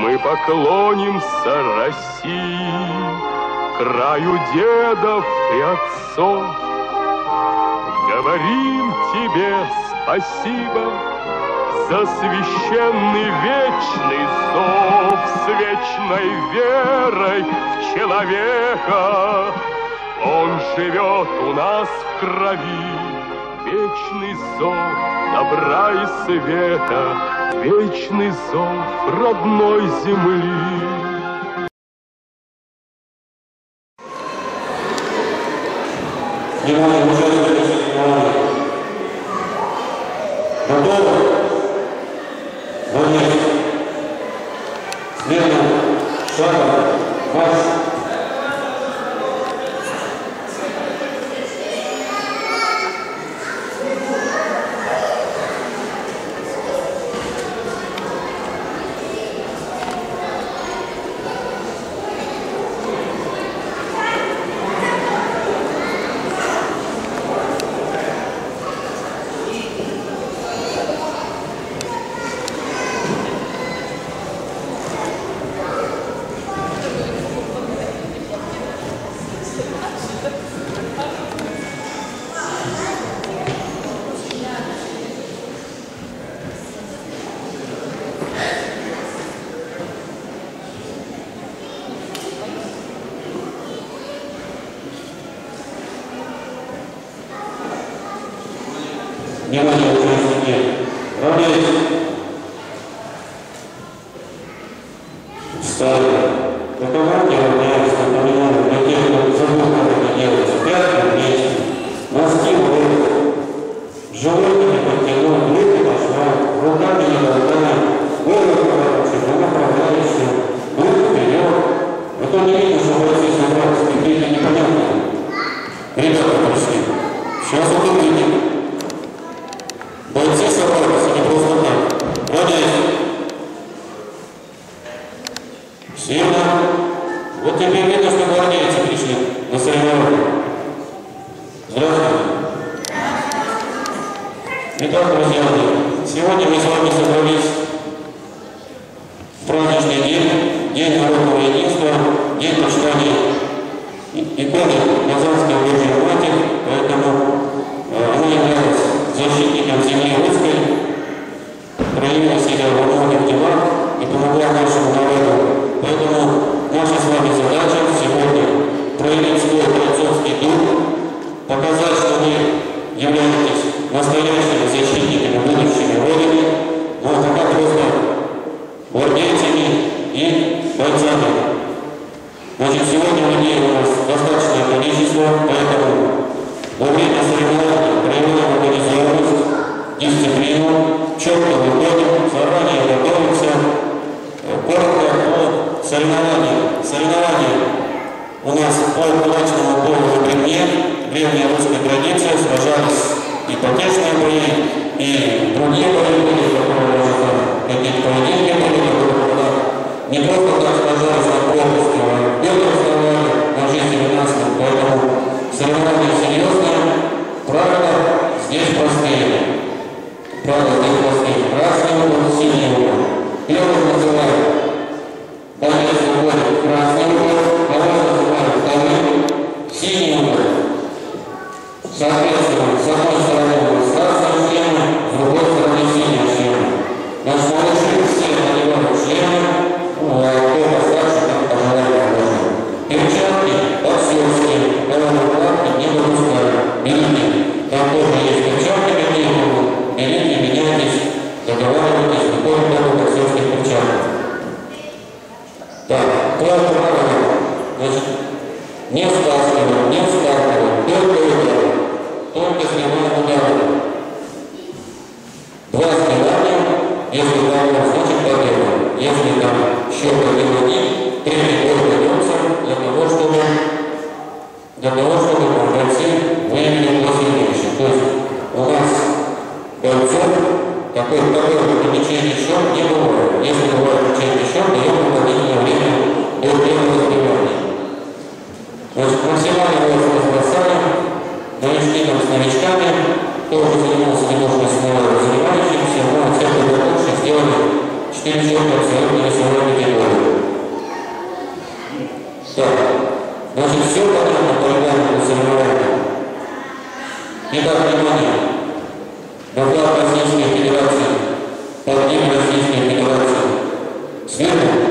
Мы поклонимся России, краю дедов и отцов. Говорим тебе спасибо за священный вечный зов, с вечной верой в человека. Он живет у нас в крови, вечный зов добра и света, вечный зов родной земли. Внимание, уважаемые внимание. Готовы? Молодец. Следуем шагом марш. Внимание, участники! Равняйтесь! Встали! На команде равняются, напоминаю, для тех, кто забыл, как это делается. Пятки вместе. Носки вверх. Животными подтянул, руки пошла, руками не болтаем. Голову поворачиваем, но направляющим. Руки вперед. А то не видно, что бойцы собрались, какие-то непонятные. Ребята пришли. Сейчас вот увидим. Бойцы собрались, а не просто так. Равняйся. Сильно. Вот теперь видно, что гвардейцы пришли на соревнования. Здравствуйте. Итак, друзья мои, сегодня мы с вами собрались в праздничный день, День народного единства, День почитания иконы Казанской Божьей Матери, поэтому она являлась защитником земли русской, проявила себя во многих делах и помогла нашему народу. Поэтому наша с вами задача сегодня проявить свой бойцовский дух, показать, что вы являетесь настоящими защитниками будущими Родины, но пока просто гвардейцами и бойцами. Значит, сегодня людей у нас достаточное количество, поэтому во время соревнований проявляем организованность, дисциплину, четко выходим, заранее готовимся. Коротко о соревнованиях. Соревнования у нас по кулачному бою на ремне, древняя русская традиция, сражались и потешные бои, и другие бои были, какие-то поединки были, не просто так сражались на пропуске, а белые вставали на жизни 12, поэтому соревнования серьезные, правила здесь простые. Правила здесь простые. Красный угол, синий угол. Первый называем боец уходит красный угол, второй называем вторым синий угол. Соответственно, с одной стороны у нас красная шлема, с другой стороны синяя шлема. Наши малыши все надевают шлемы, кто постарше, как пожелает можно. Перчатки, подсёстки, головокладки не допускаются. все понятно по регламенту соревнования? Итак, внимание. На флаг Российской Федерации, под ним Российской Федерации. Сверху.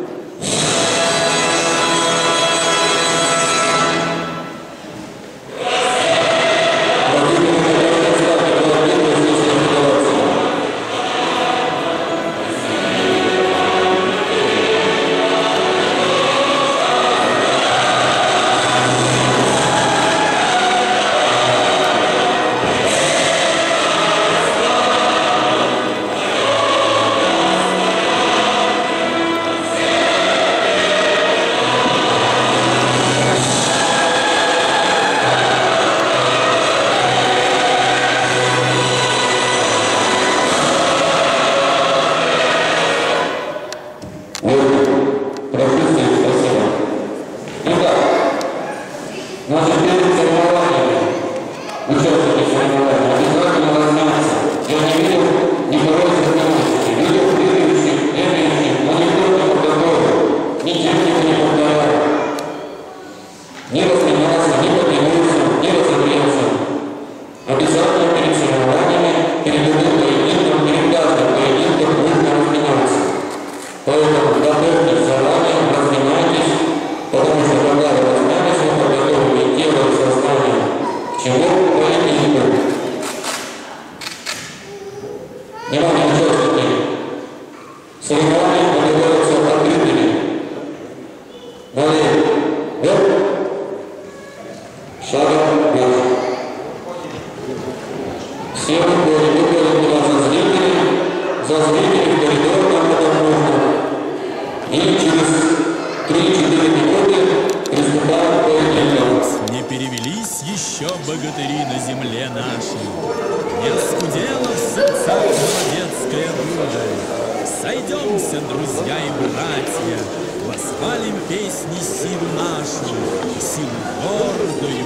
Не перевелись еще богатыри на земле нашей, не оскудела в сердцах молодецкая дуда. Сойдемся, друзья и братья, восхвалим песни силу нашу, силу гордую,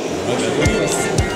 богатырскую.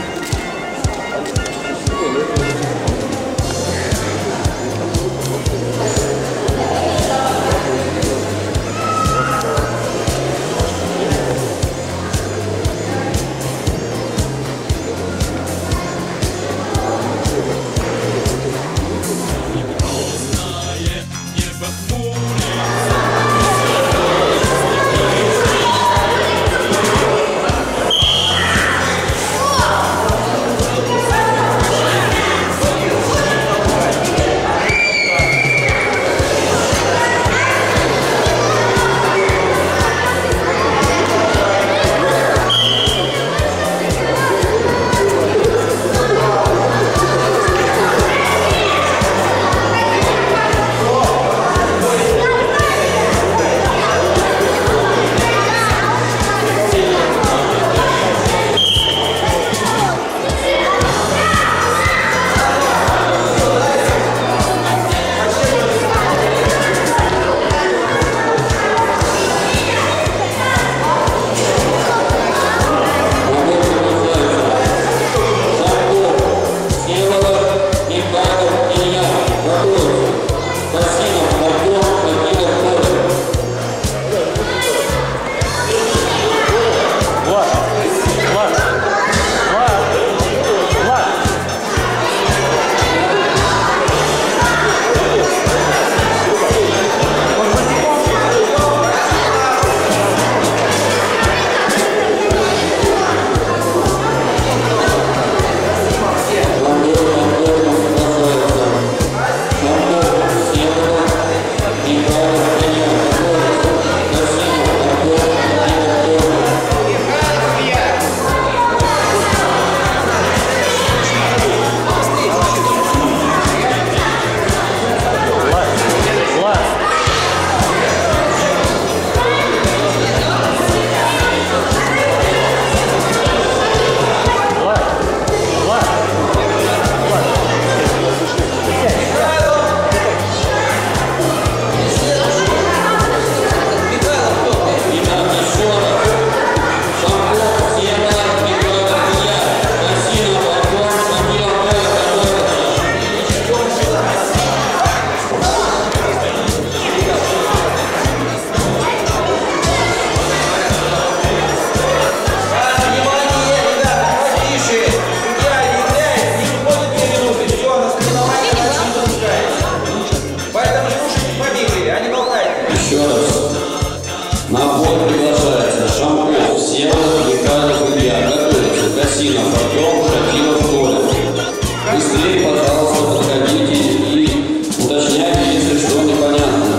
вход приглашается Шамков, Всеволод, Михайлов, Илья. Готовится Касинов, Артем, Шатилов, Коля. Быстрее, пожалуйста, подходите и уточняйте, если что непонятно.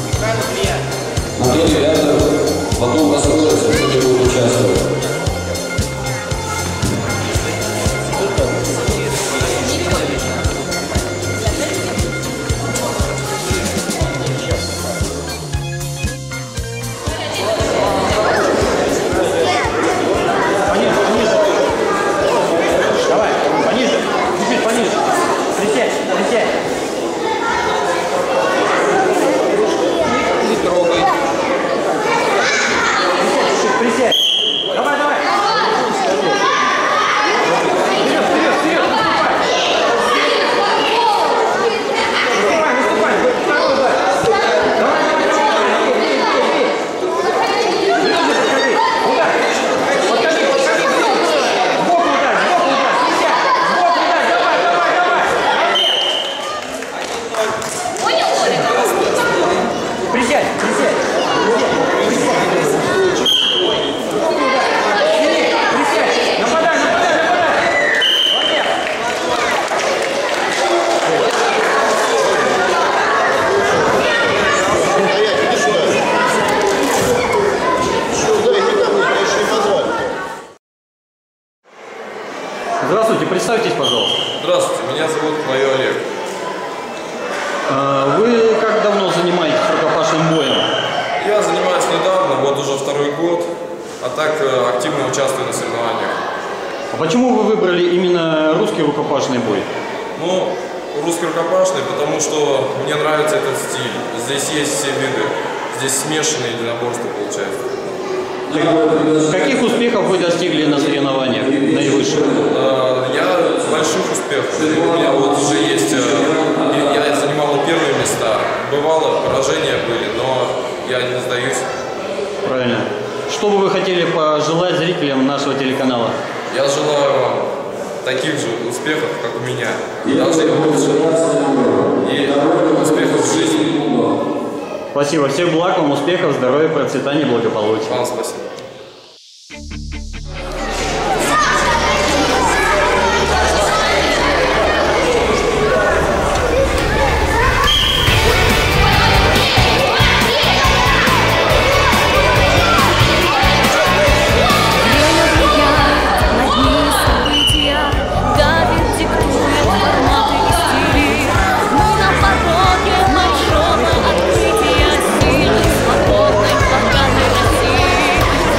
А то ребята потом расстроятся, кто не будет участвовать. Здравствуйте, представьтесь, пожалуйста. Здравствуйте, меня зовут Майор Олег. Вы как давно занимаетесь рукопашным боем? Я занимаюсь недавно, вот уже второй год, а так активно участвую на соревнованиях. А почему вы выбрали именно русский рукопашный бой? Ну, русский рукопашный, потому что мне нравится этот стиль. Здесь есть все виды, здесь смешанные единоборства получается. Каких успехов вы достигли на соревнованиях наивысших? Я больших успехов. У меня вот уже есть, я занимал первые места. Бывало, поражения были, но я не сдаюсь. Правильно. Что бы вы хотели пожелать зрителям нашего телеканала? Я желаю вам таких же успехов, как у меня. Даже и лучше. И успехов в жизни. Спасибо. Всех благ вам, успехов, здоровья, процветания, благополучия. Вам спасибо. Большого открытия силы свободной, поганой России.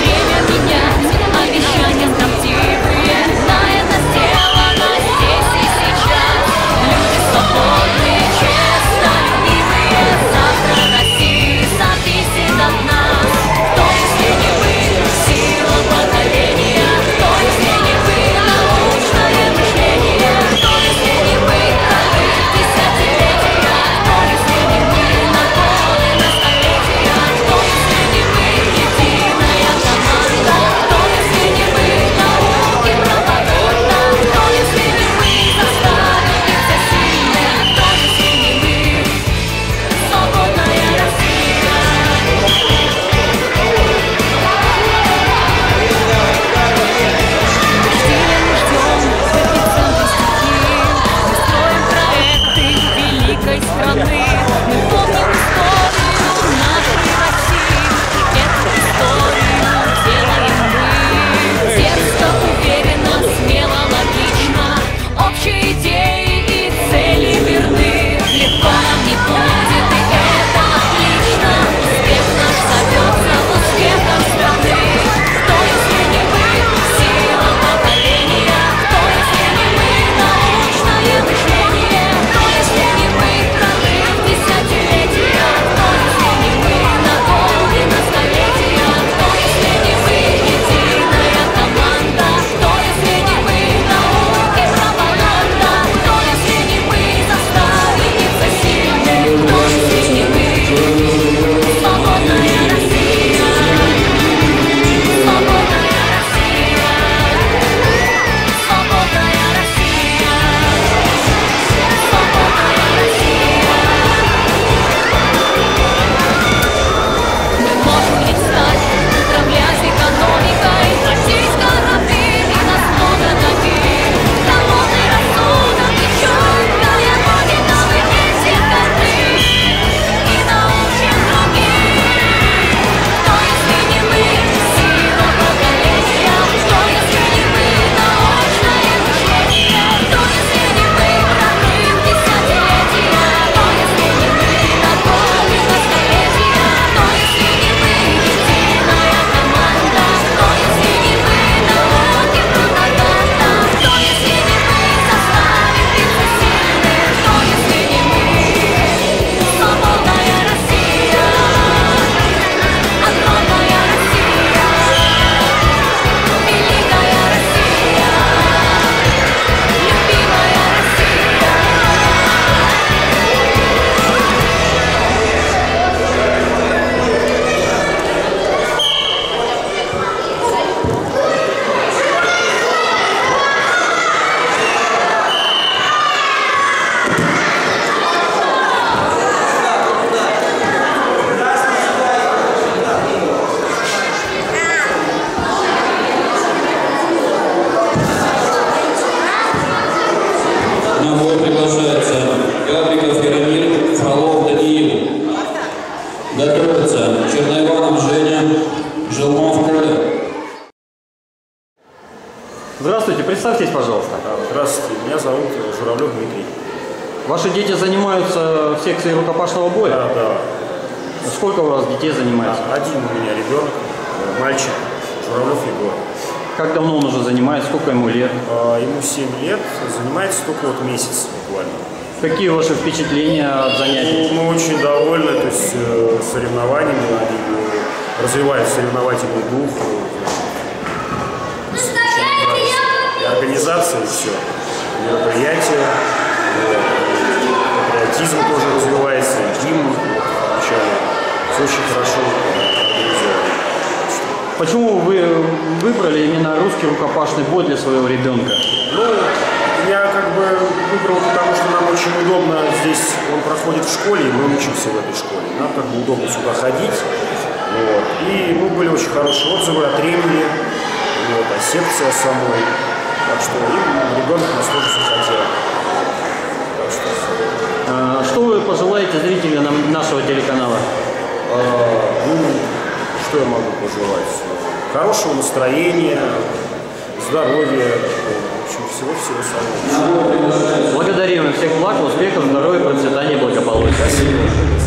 Готовится Черноиванов Женя, Желмов Коля. Здравствуйте, представьтесь, пожалуйста. Здравствуйте, меня зовут Журавлев Дмитрий. Ваши дети занимаются в секции рукопашного боя? Да. Сколько у вас детей занимается? Один у меня ребенок, мальчик, Журавлев Егор. Как давно он уже занимается, сколько ему лет? Ему 7 лет, занимается только вот месяц буквально. Какие ваши впечатления от занятий? Мы очень довольны, то есть соревнованиями, они развивают соревновательный дух. И организация, и все. Мероприятия, патриотизм тоже развивается, и гимн включали. Все очень хорошо организовано. Почему вы выбрали именно русский рукопашный бой для своего ребенка? Ну, я как бы выбрал, потому что нам очень удобно здесь, он проходит в школе, и мы учимся в этой школе. Нам как бы удобно сюда ходить. Вот. И мы были очень хорошие отзывы о тренере, вот, о секции самой. Так что ребенок нас тоже захотел. Так что... Что вы пожелаете зрителям нашего телеканала? Что я могу пожелать? Хорошего настроения, здоровья, в общем, всего-всего самого. Благодарим всех благ, успехов, здоровья, процветания, благополучия. Спасибо.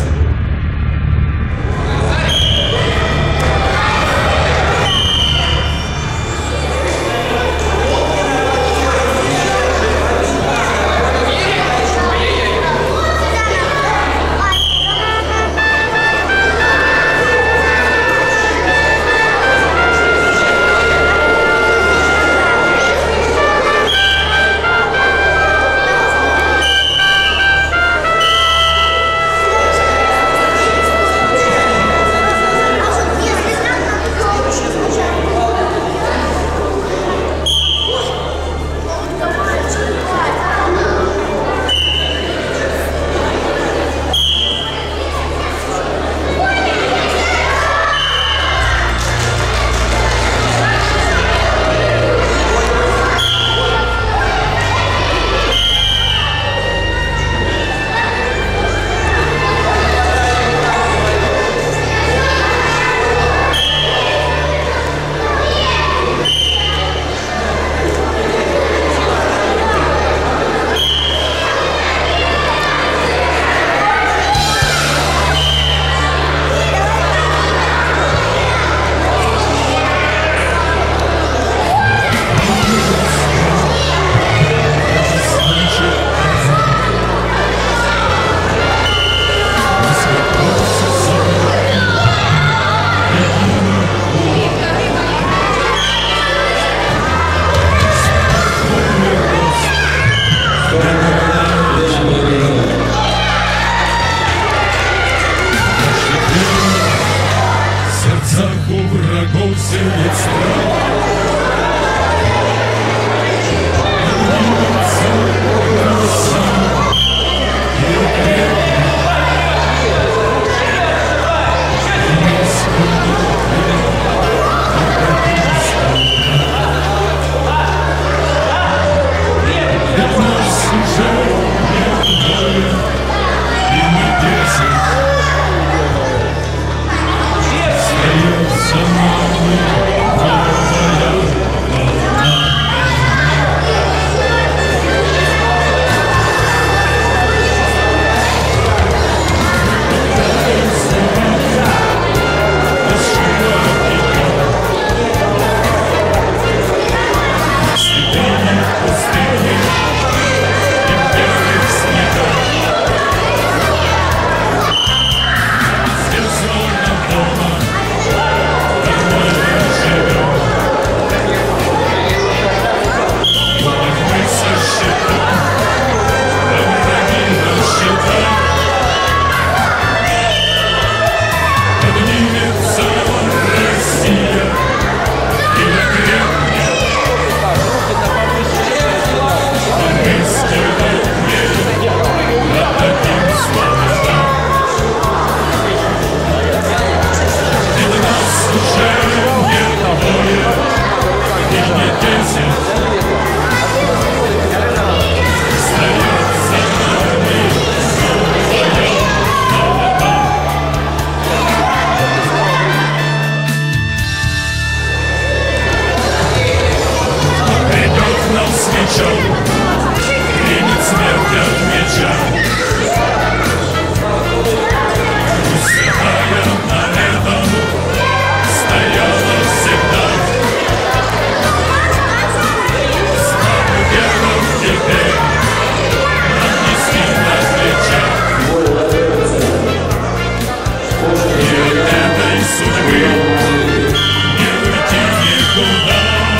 этой судьбы не уйти никуда.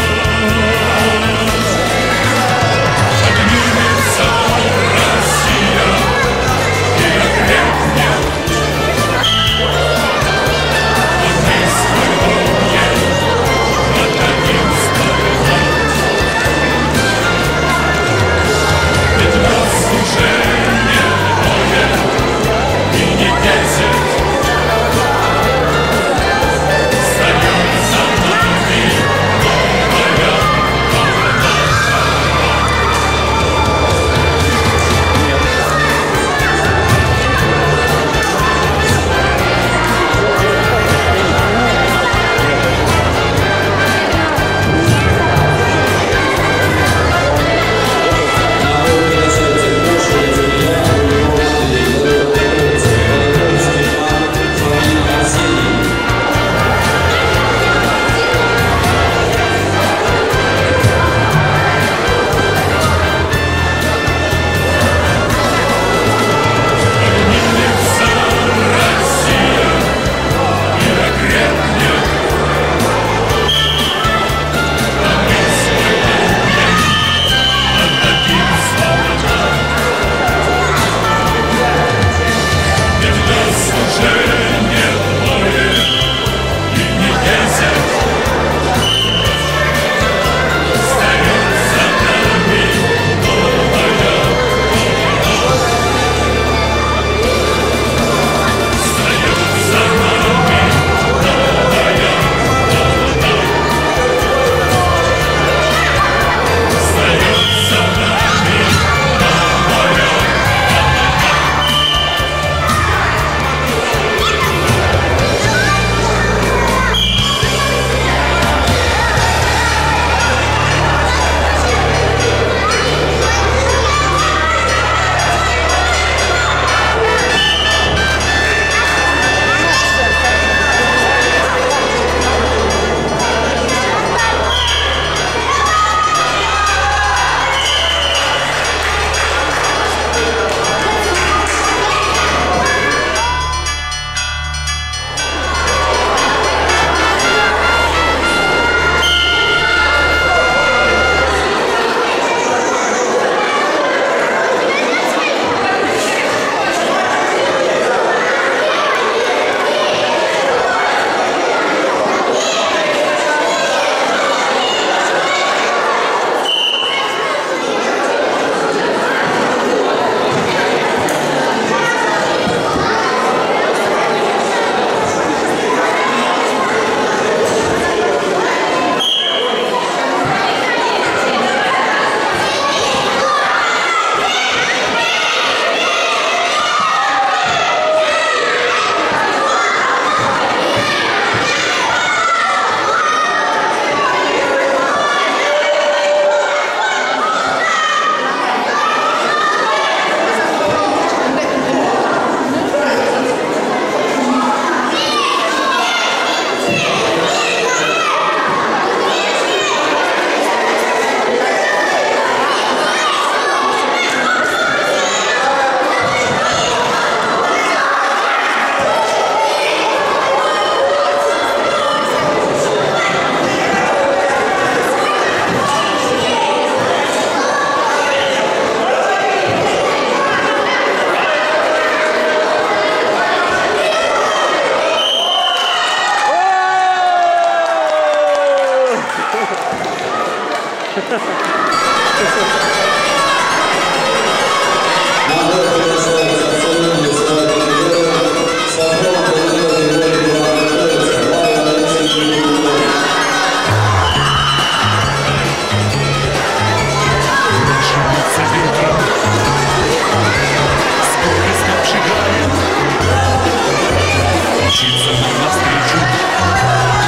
Поднимется Россия и окрепнет. А мы свободнее отдадим сторону. Ведь нас уже не двое и не 10.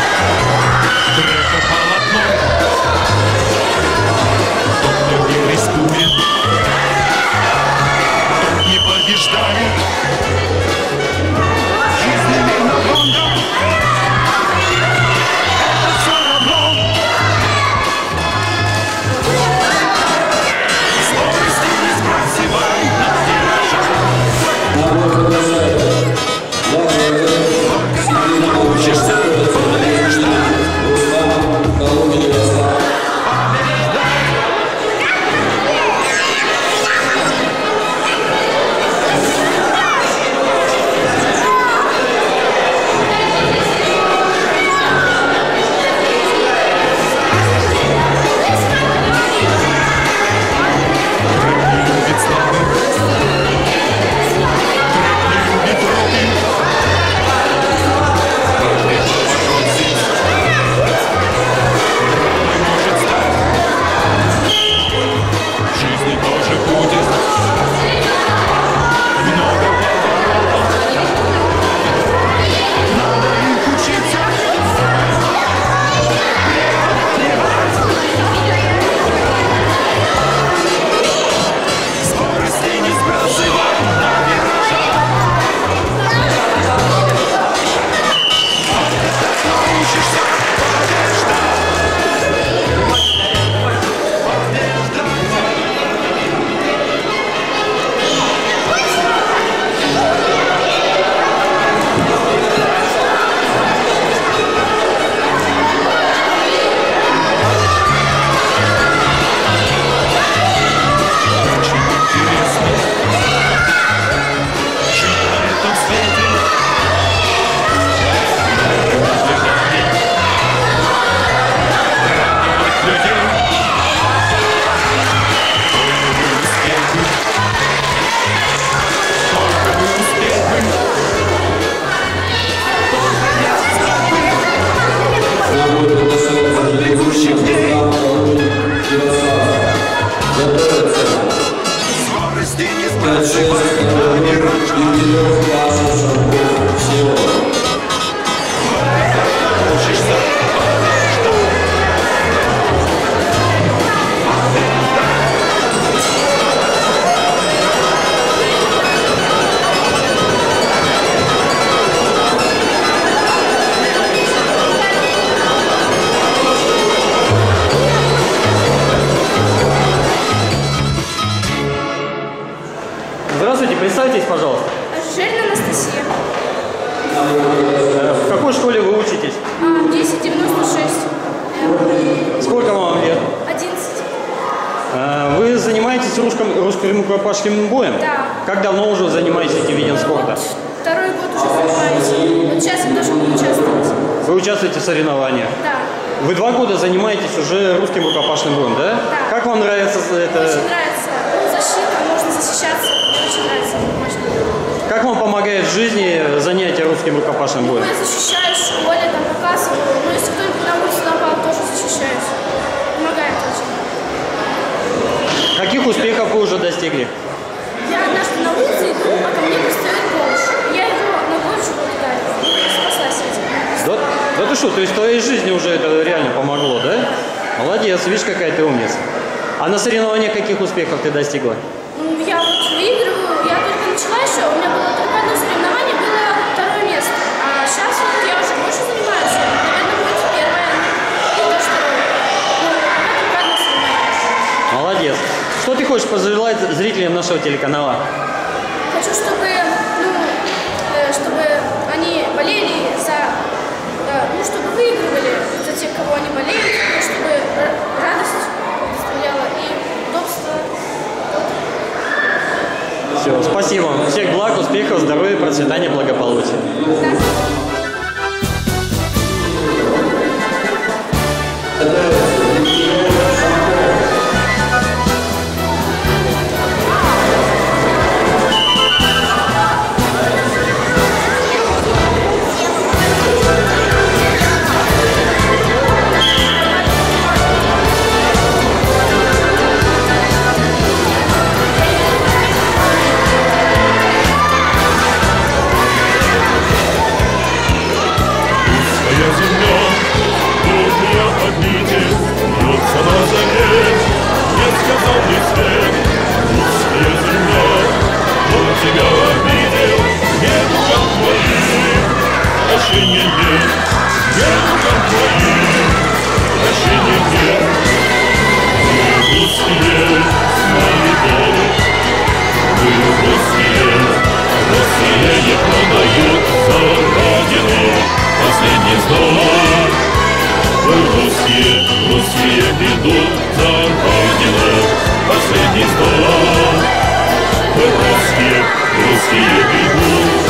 Трека полотно. Доктор Генри Учишься, Здравствуйте, представьтесь, пожалуйста. Жирина Анастасия. В какой школе вы учитесь? 1096. Сколько вам лет? 11. Вы занимаетесь русским рукопашным боем? Да. Как давно уже занимаетесь этим видом спорта? Второй год уже занимаюсь. Вот сейчас я должен буду участвовать. Вы участвуете в соревнованиях? Да. Вы 2 года занимаетесь уже русским рукопашным боем, да? Да. Как вам нравится это? Очень нравится. Защита, можно защищаться. Очень нравится рукопашный бой. Как вам помогает в жизни занятие русским рукопашным боем? Я защищаюсь в школе, там показываю. Но если кто-нибудь на улице напал, тоже защищаюсь. Помогает очень. Каких успехов вы уже достигли? Я однажды на улице иду, а ко мне пристает бомж. Я его ногой в живот ударила. Спаслась этим. Да ты что, то есть в твоей жизни уже это реально помогло, да? Молодец, видишь, какая ты умница. А на соревнованиях каких успехов ты достигла? Ну, я вот выигрываю, я только начала еще, у меня было только одно соревнование, было 2-е место. А сейчас вот я уже больше занимаюсь, наверное, будет 1-е, и то 2-е. Ну, пока только одно соревнование. Молодец. Что ты хочешь пожелать зрителям нашего телеканала? Хочу, чтобы они болели чтобы выигрывали за тех, кого они болеют, чтобы радость доставляла и удобство. Все, спасибо. Всех благ, успехов, здоровья, процветания, благополучия. Русские не продают за родину. гнездо. Русские идут за Родину, последний вздох. Русские идут.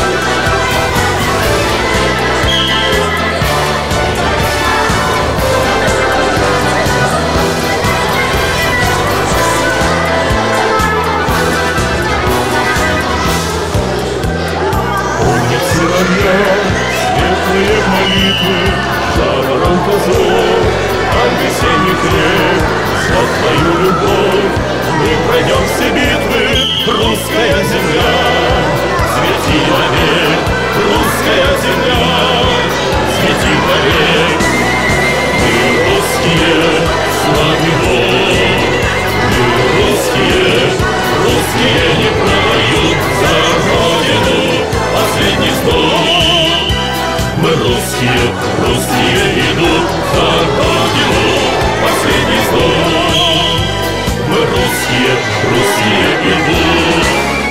Светлые молитвы, жаворон козлов, от весенних рек, за твою любовь мы пройдем все битвы. Русская земля, свети вовек, русская земля, свети вовек. Мы русские, славный Бог, мы русские не продают за Родину последний вздох. Мы русские идут за Родину, последний вздох. Мы русские идут.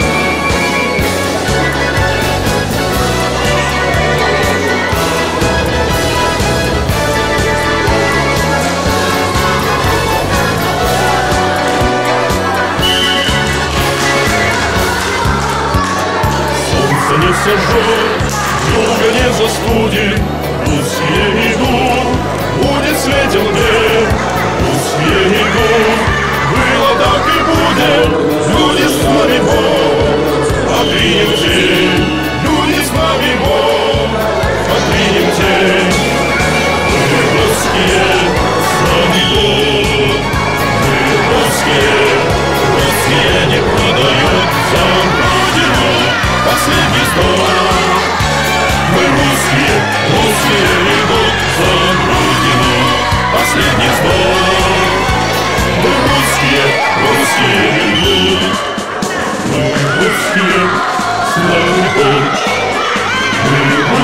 Солнце не сожжет, юга не застудит, русские идут, будет светел день, русские идут, было так и будет, люди с нами Бог, отринем день, люди с нами Бог, отринем день. Мы русские, с нами Бог, мы русские не продают за Родину последний вздох. Мы русские идут за Родину, последний вздох. Мы русские идут. Мы русские, славный Бог. Мы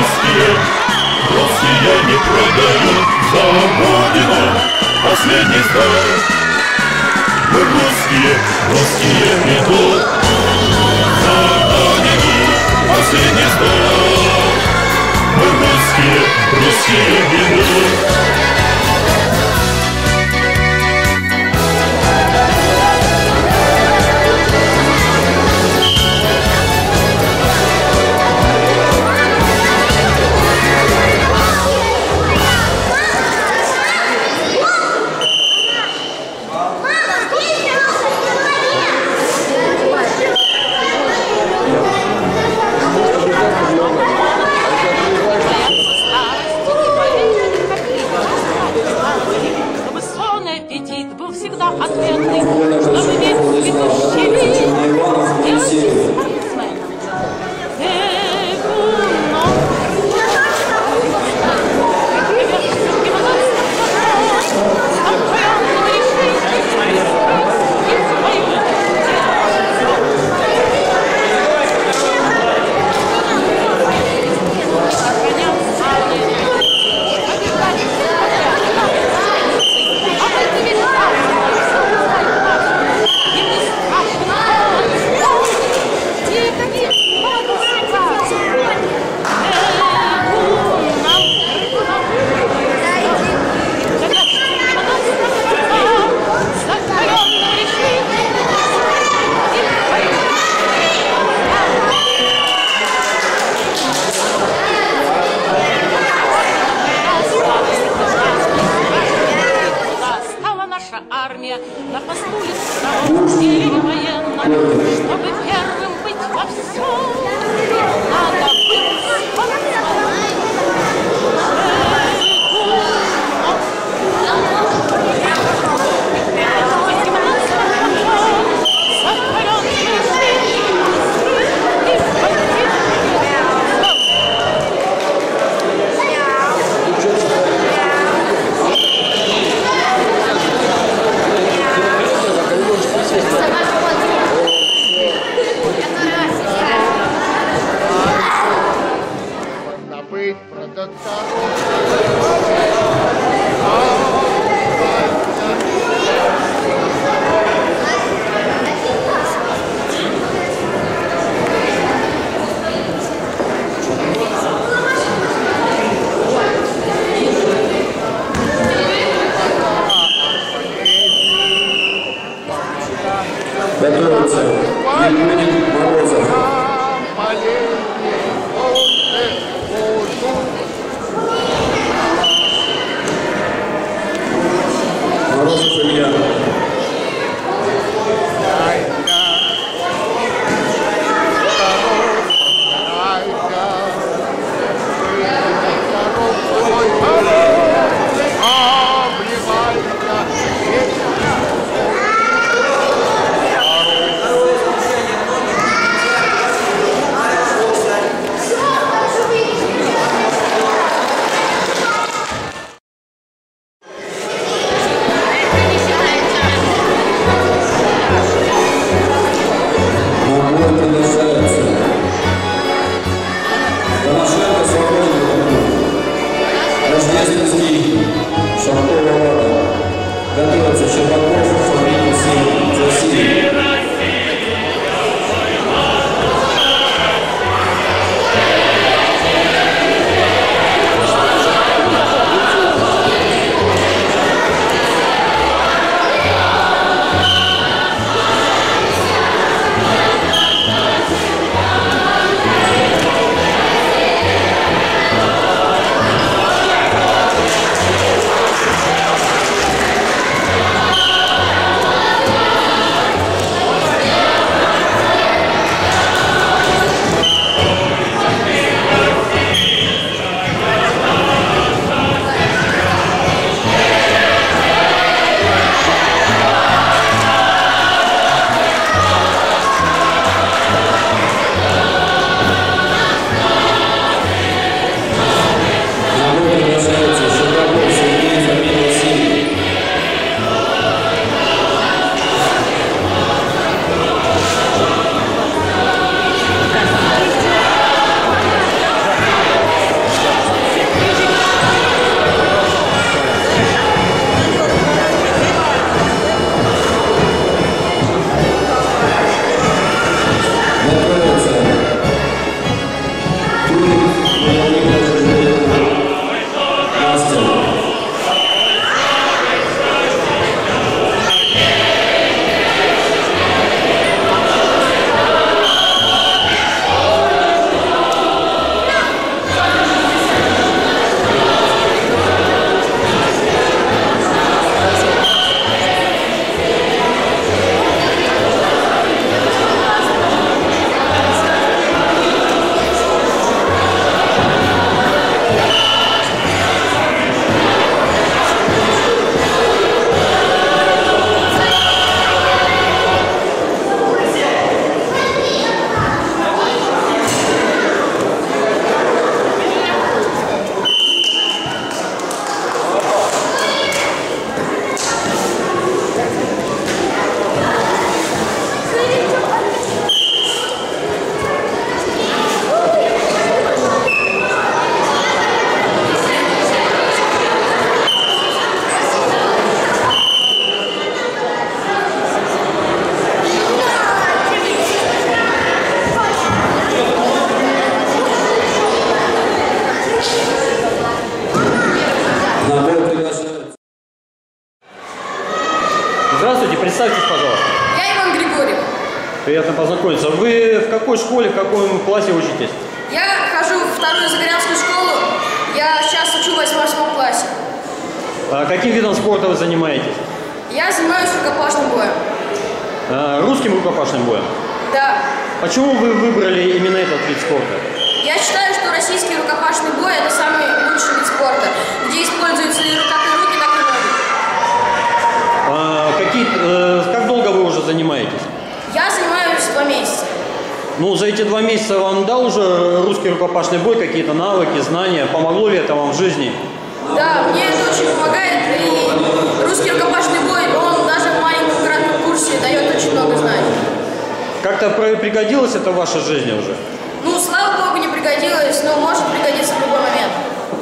русские не продают за Родину, последний вздох. Мы русские идут за Родину, последний вздох. Мы русские идут. познакомиться. Вы в какой школе, в каком классе учитесь? Я хожу в вторую Загорянскую школу. Я сейчас учу в 8 классе. А каким видом спорта вы занимаетесь? Я занимаюсь рукопашным боем. Русским рукопашным боем? Да. Почему вы выбрали именно этот вид спорта? Я считаю, что российский рукопашный бой – это самый лучший вид спорта, где используются как и руки, так и ноги. Как долго вы уже занимаетесь? Я занимаюсь 2 месяца. Ну, за эти 2 месяца вам дал уже русский рукопашный бой какие-то навыки, знания? Помогло ли это вам в жизни? Да, мне это очень помогает, и русский рукопашный бой, он даже в маленьком кратком курсе дает очень много знаний. Как-то пригодилось это в вашей жизни уже? Ну, слава богу, не пригодилось, но может пригодиться в любой момент.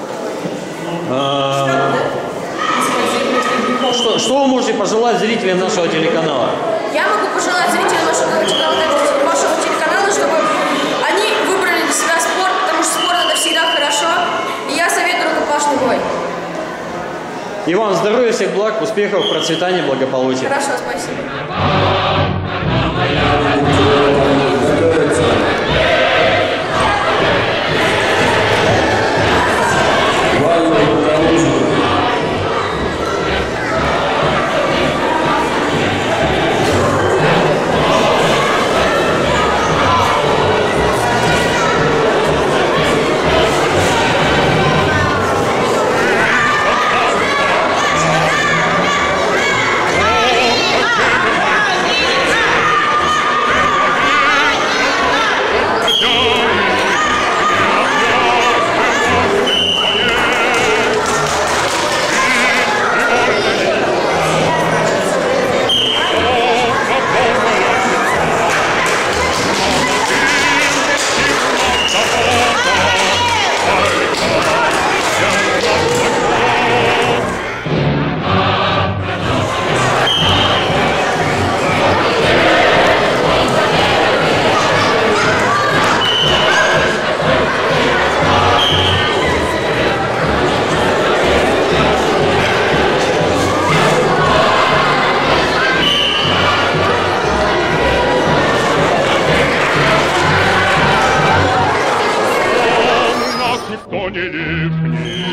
Что вы можете пожелать зрителям нашего телеканала? Я могу пожелать зрителям вашего телеканала, чтобы они выбрали для себя спорт, потому что спорт это всегда хорошо, и я советую рукопашный бой. И вам здоровья, всех благ, успехов, процветания, благополучия. Хорошо, спасибо. Никто не лишний.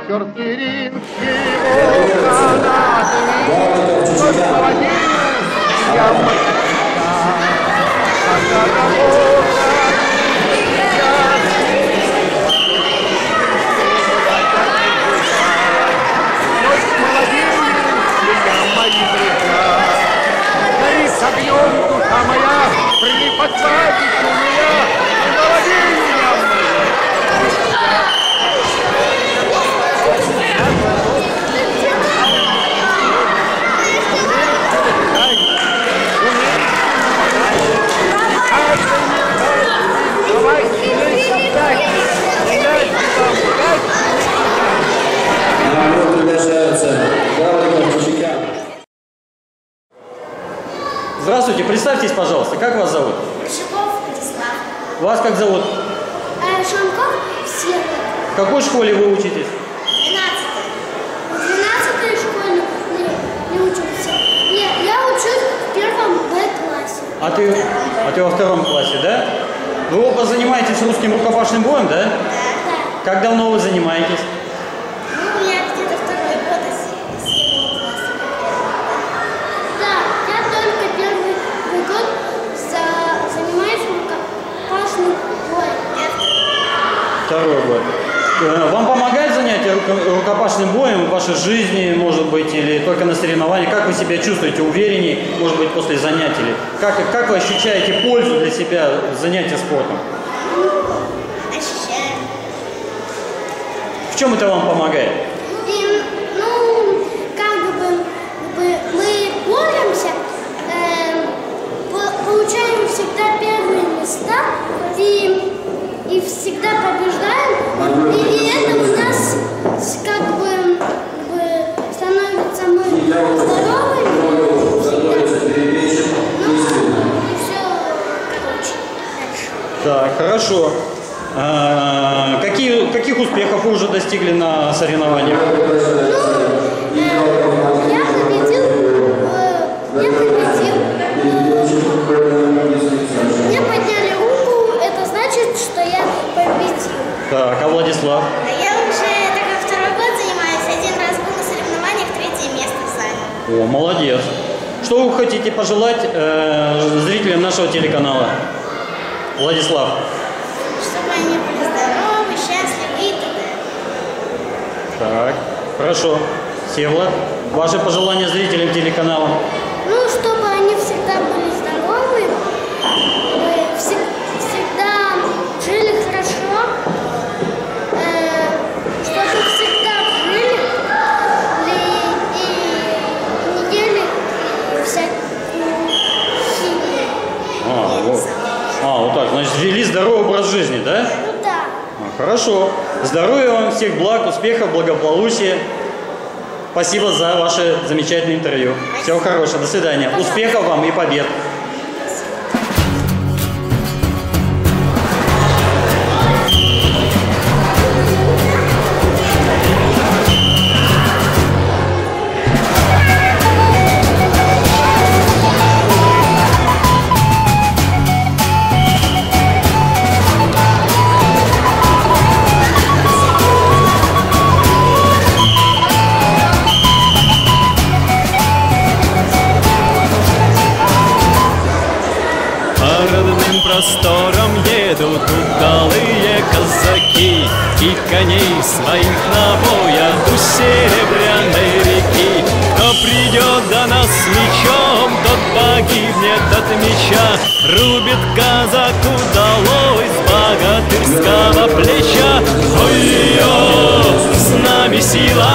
Боксерский ринг его канатами. Молодец, я с огнем душа моя, припадать у меня, голове меня Здравствуйте, представьтесь, пожалуйста, как вас зовут? Шипов Владислав. Вас как зовут? Шонков Сергей. В какой школе вы учитесь? 12-й. В 12-й школе не учился. Я учусь в первом Б-классе. А ты во втором классе, да? Вы оба занимаетесь русским рукопашным боем, да? Да. Как давно вы занимаетесь? Ну, я где-то второй год из 7 класса. Да, я только первый год занимаюсь рукопашным боем. Второй год. Вам помогает занятие рукопашным боем в вашей жизни, может быть, или только на соревнованиях? Как вы себя чувствуете увереннее, может быть, после занятий? Как вы ощущаете пользу для себя в занятии спортом? Ощущаю. В чем это вам помогает? Мы боремся, получаем всегда первые места и всегда побеждаем. И это у нас становится мы здоровыми. И все, короче, дальше. Так, хорошо. Каких успехов вы уже достигли на соревнованиях? Я победил. Мне подняли руку, это значит, что я победил. Так, а Владислав? Я уже только второй год занимаюсь. Один раз был на соревнованиях, 3-е место занял. О, молодец. Что вы хотите пожелать зрителям нашего телеканала? Владислав. Чтобы они были здоровы, счастливы и т.д. Так, хорошо. Всеволод, ваши пожелания зрителям телеканала? Ну, чтобы они всегда были здоровы, всегда жили хорошо, чтобы всегда жили и не ели всякую химию. Вот так, значит, вели здоровый образ жизни, да? Ну да. Хорошо. Здоровья вам, всех благ, успехов, благополучия. Спасибо за ваше замечательное интервью. Всего хорошего, до свидания. Успехов вам и побед. Простором едут удалые казаки, и коней своих навоят у серебряной реки. Кто придет до нас с мечом, тот погибнет от меча. Рубит казаку долой с богатырского плеча. Ой-ой-ой, с нами сила!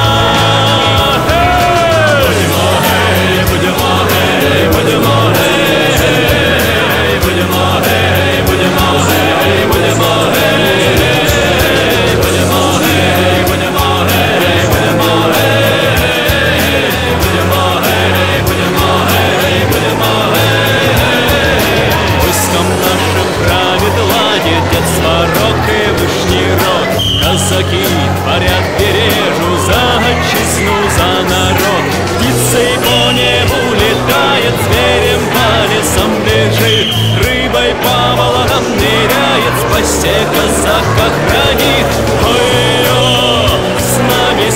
Казаки творят бережу за отчизну, за народ. Птицей по небу летает, зверем по лесам бежит, рыбой по волнам ныряет, спаси казак охранит. Ой-ой, с нами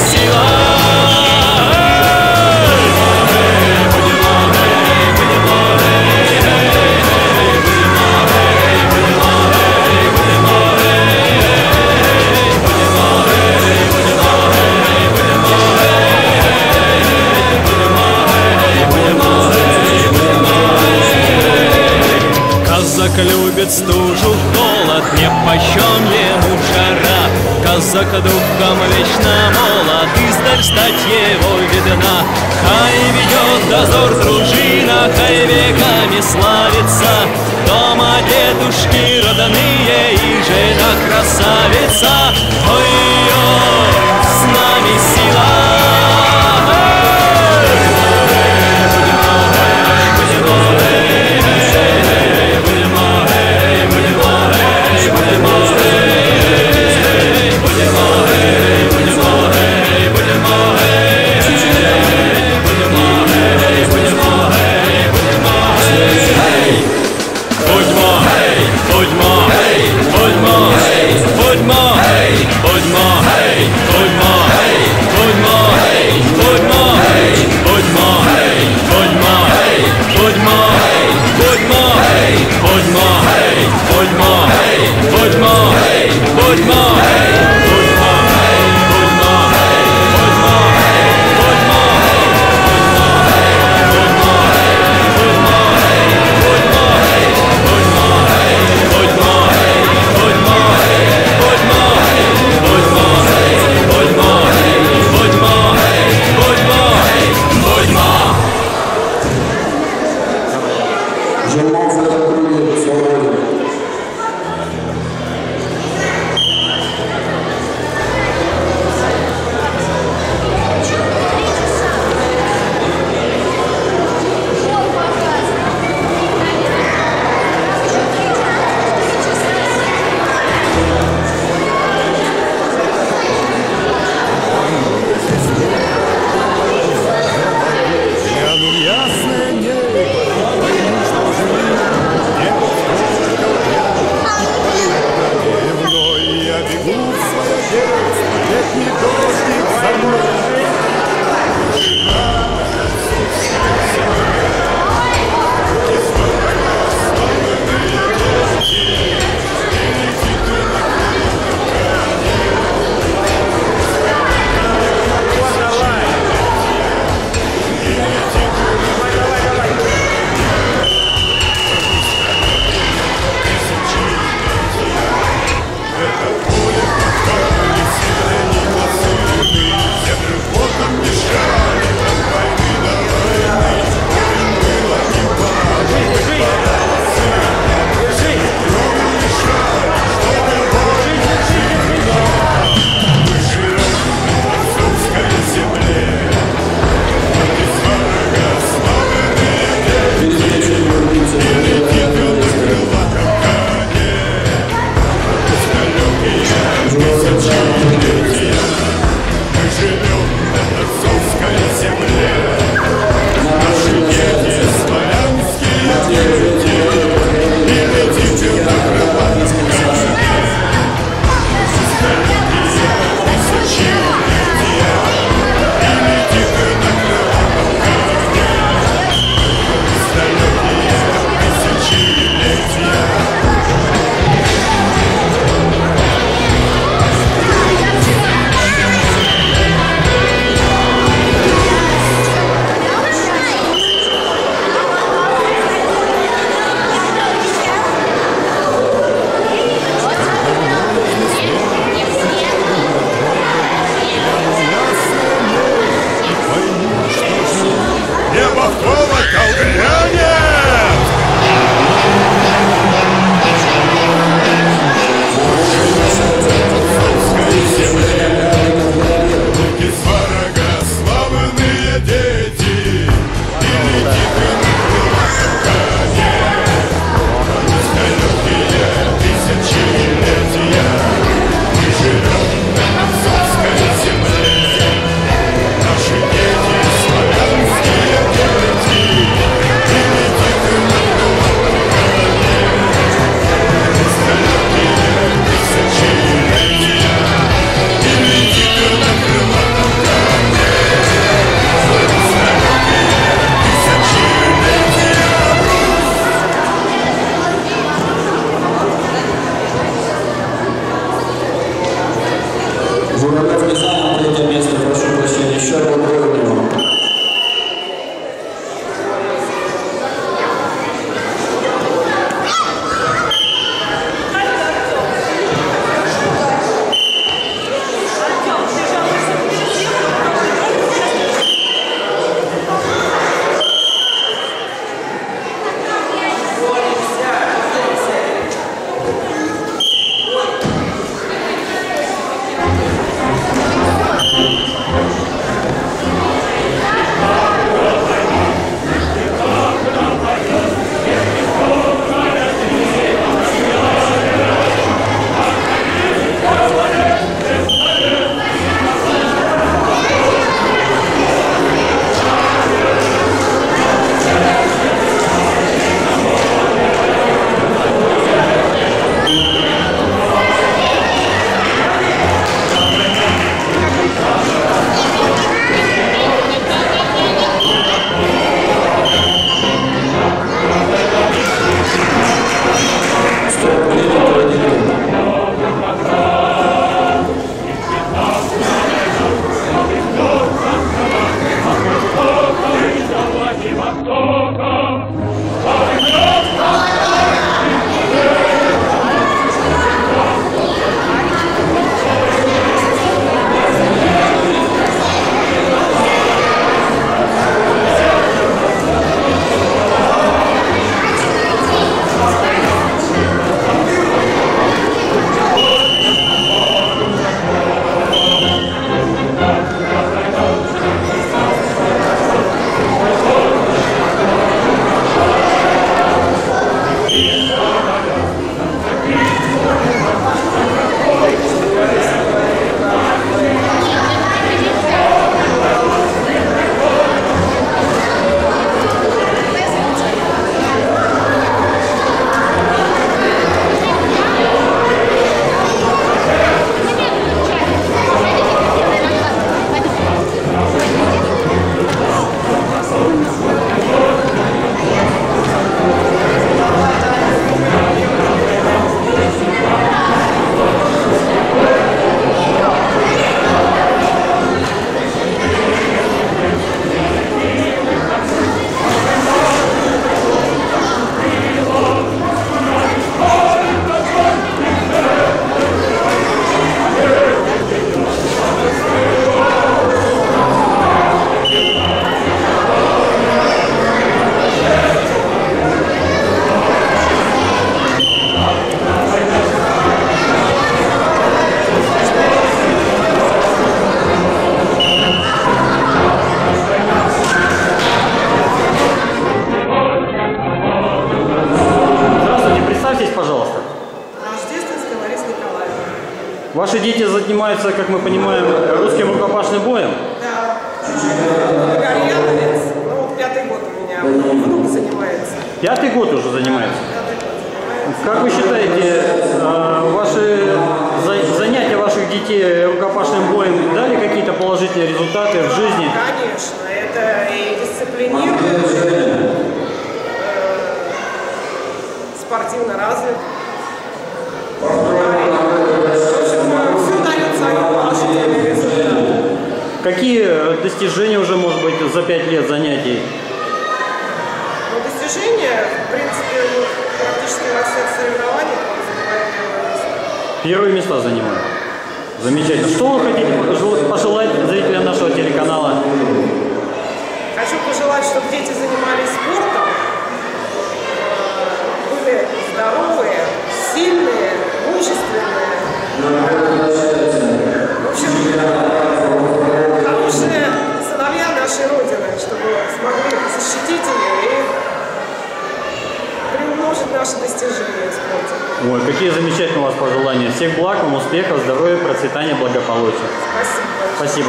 чувствует стужу, холод, нипочем ему жара. Казак духом вечно молод, издаль стать его видна. Хай ведет дозор дружина, хай веками славится. Дома дедушки родные и жена красавица. Ой-ой, с нами сила. Ваши дети занимаются, как мы понимаем, русским рукопашным боем? Да. Кальяновец. Ну, 5-й год у меня внук занимается. 5-й год уже занимается? Как вы считаете, ваши занятия ваших детей рукопашным боем дали какие-то положительные результаты в жизни? Конечно, это и дисциплинирует, спортивно развит. Все дает свои положительные результаты. Какие достижения уже, может быть, за 5 лет занятий? Ну, достижения, в принципе, практически во всех соревнованиях он занимает первое место. Первые места занимают. Замечательно. Что вы хотите пожелать зрителям нашего телеканала? Хочу пожелать, чтобы дети занимались спортом, были здоровые, сильные, мужественные. В общем, хорошие сыновья нашей Родины, чтобы смогли защитить ее и приумножить наши достижения в спорте. Ой, какие замечательные у вас пожелания. Всех благ, вам успехов, здоровья, процветания, благополучия. Спасибо. Спасибо.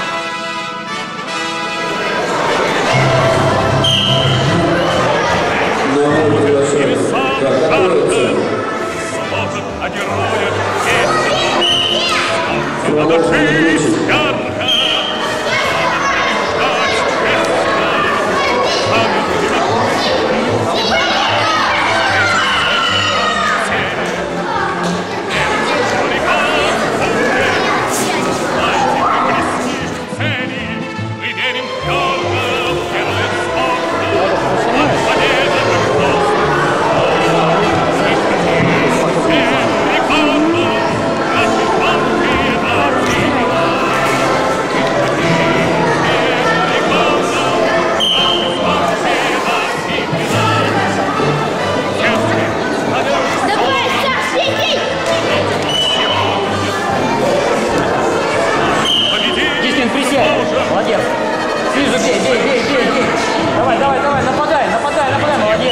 Молодец. Снизу бей. Давай, нападай, молодец.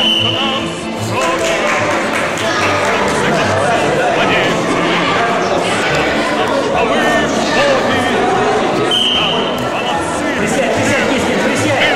Присядь, Кискин, присядь.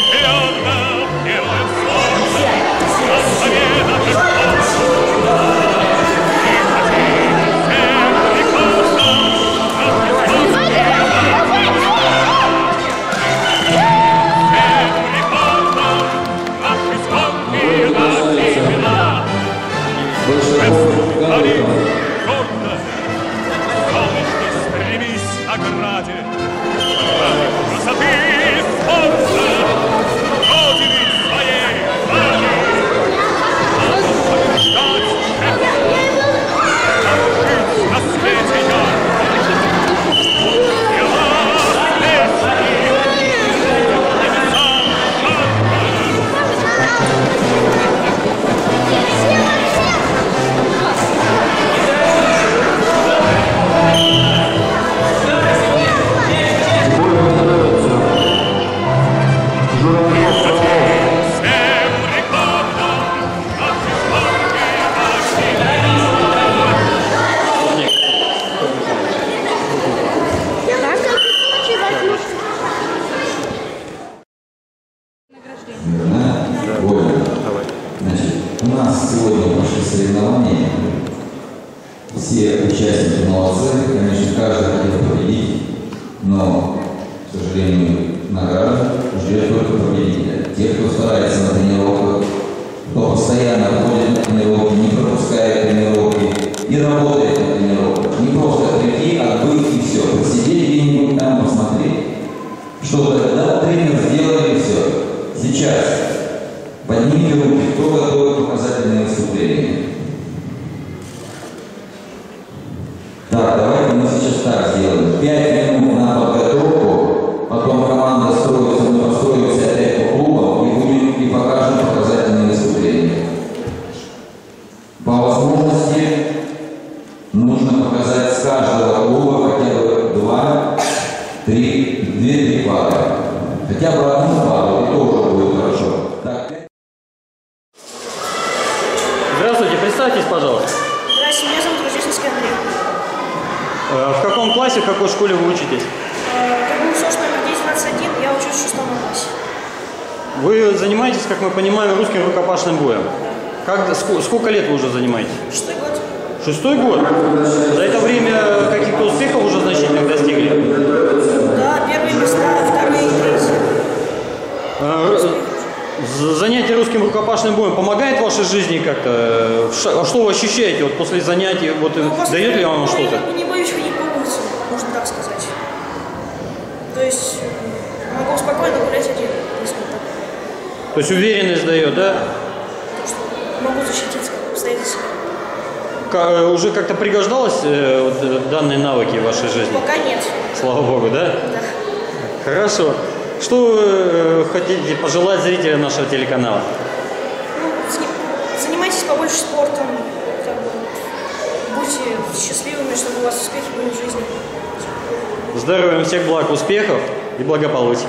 У нас сегодня прошли соревнования. Все участники молодцы. Конечно, каждый хотел победить, но, к сожалению, награда ждет только победителя. Те, кто старается на тренировках, кто постоянно ходит на тренировки, не пропускает тренировки и работает на тренировках. Не просто прийти, отбыть и все. Посидеть где-нибудь там, посмотреть. Что-то, да, тренер сделали и все. Сейчас поднимите руки, кто готовит показательные выступления. Так, давайте мы сейчас так сделаем. 5 минут на подготовку, потом команда построится опять по клубам и покажем показательные выступления. По возможности нужно показать с каждого клуба хотя бы 2-3 пары. Хотя бы одну пару, и тоже будет хорошо. Так. Здравствуйте, представьтесь, пожалуйста. Здравствуйте, меня зовут Рождественский Андрей. какой школе вы учитесь? ГБУ СОЖ номер 1021, я учусь в 6 классе. Вы занимаетесь, как мы понимаем, русским рукопашным боем? Сколько лет вы уже занимаетесь? 6-й год. 6-й год? За это время каких-то успехов уже значительных достигли? Да, первые места, вторые и третьи. Занятие русским рукопашным боем помогает в вашей жизни как-то? Что вы ощущаете вот после занятий? Вот, дает ли вам что-то? Не боюсь ходить по улице, можно так сказать. То есть могу спокойно гулять один, если так. То есть уверенность дает, да? Могу защититься, как обстоятельства. Уже как-то пригождалось данные навыки в вашей жизни? Пока нет. Слава Богу, да? Да. Хорошо. Что вы хотите пожелать зрителям нашего телеканала? Ну, занимайтесь побольше спортом, как бы, будьте счастливыми, чтобы у вас успехи были в жизни. Здоровья, всех благ, успехов и благополучия.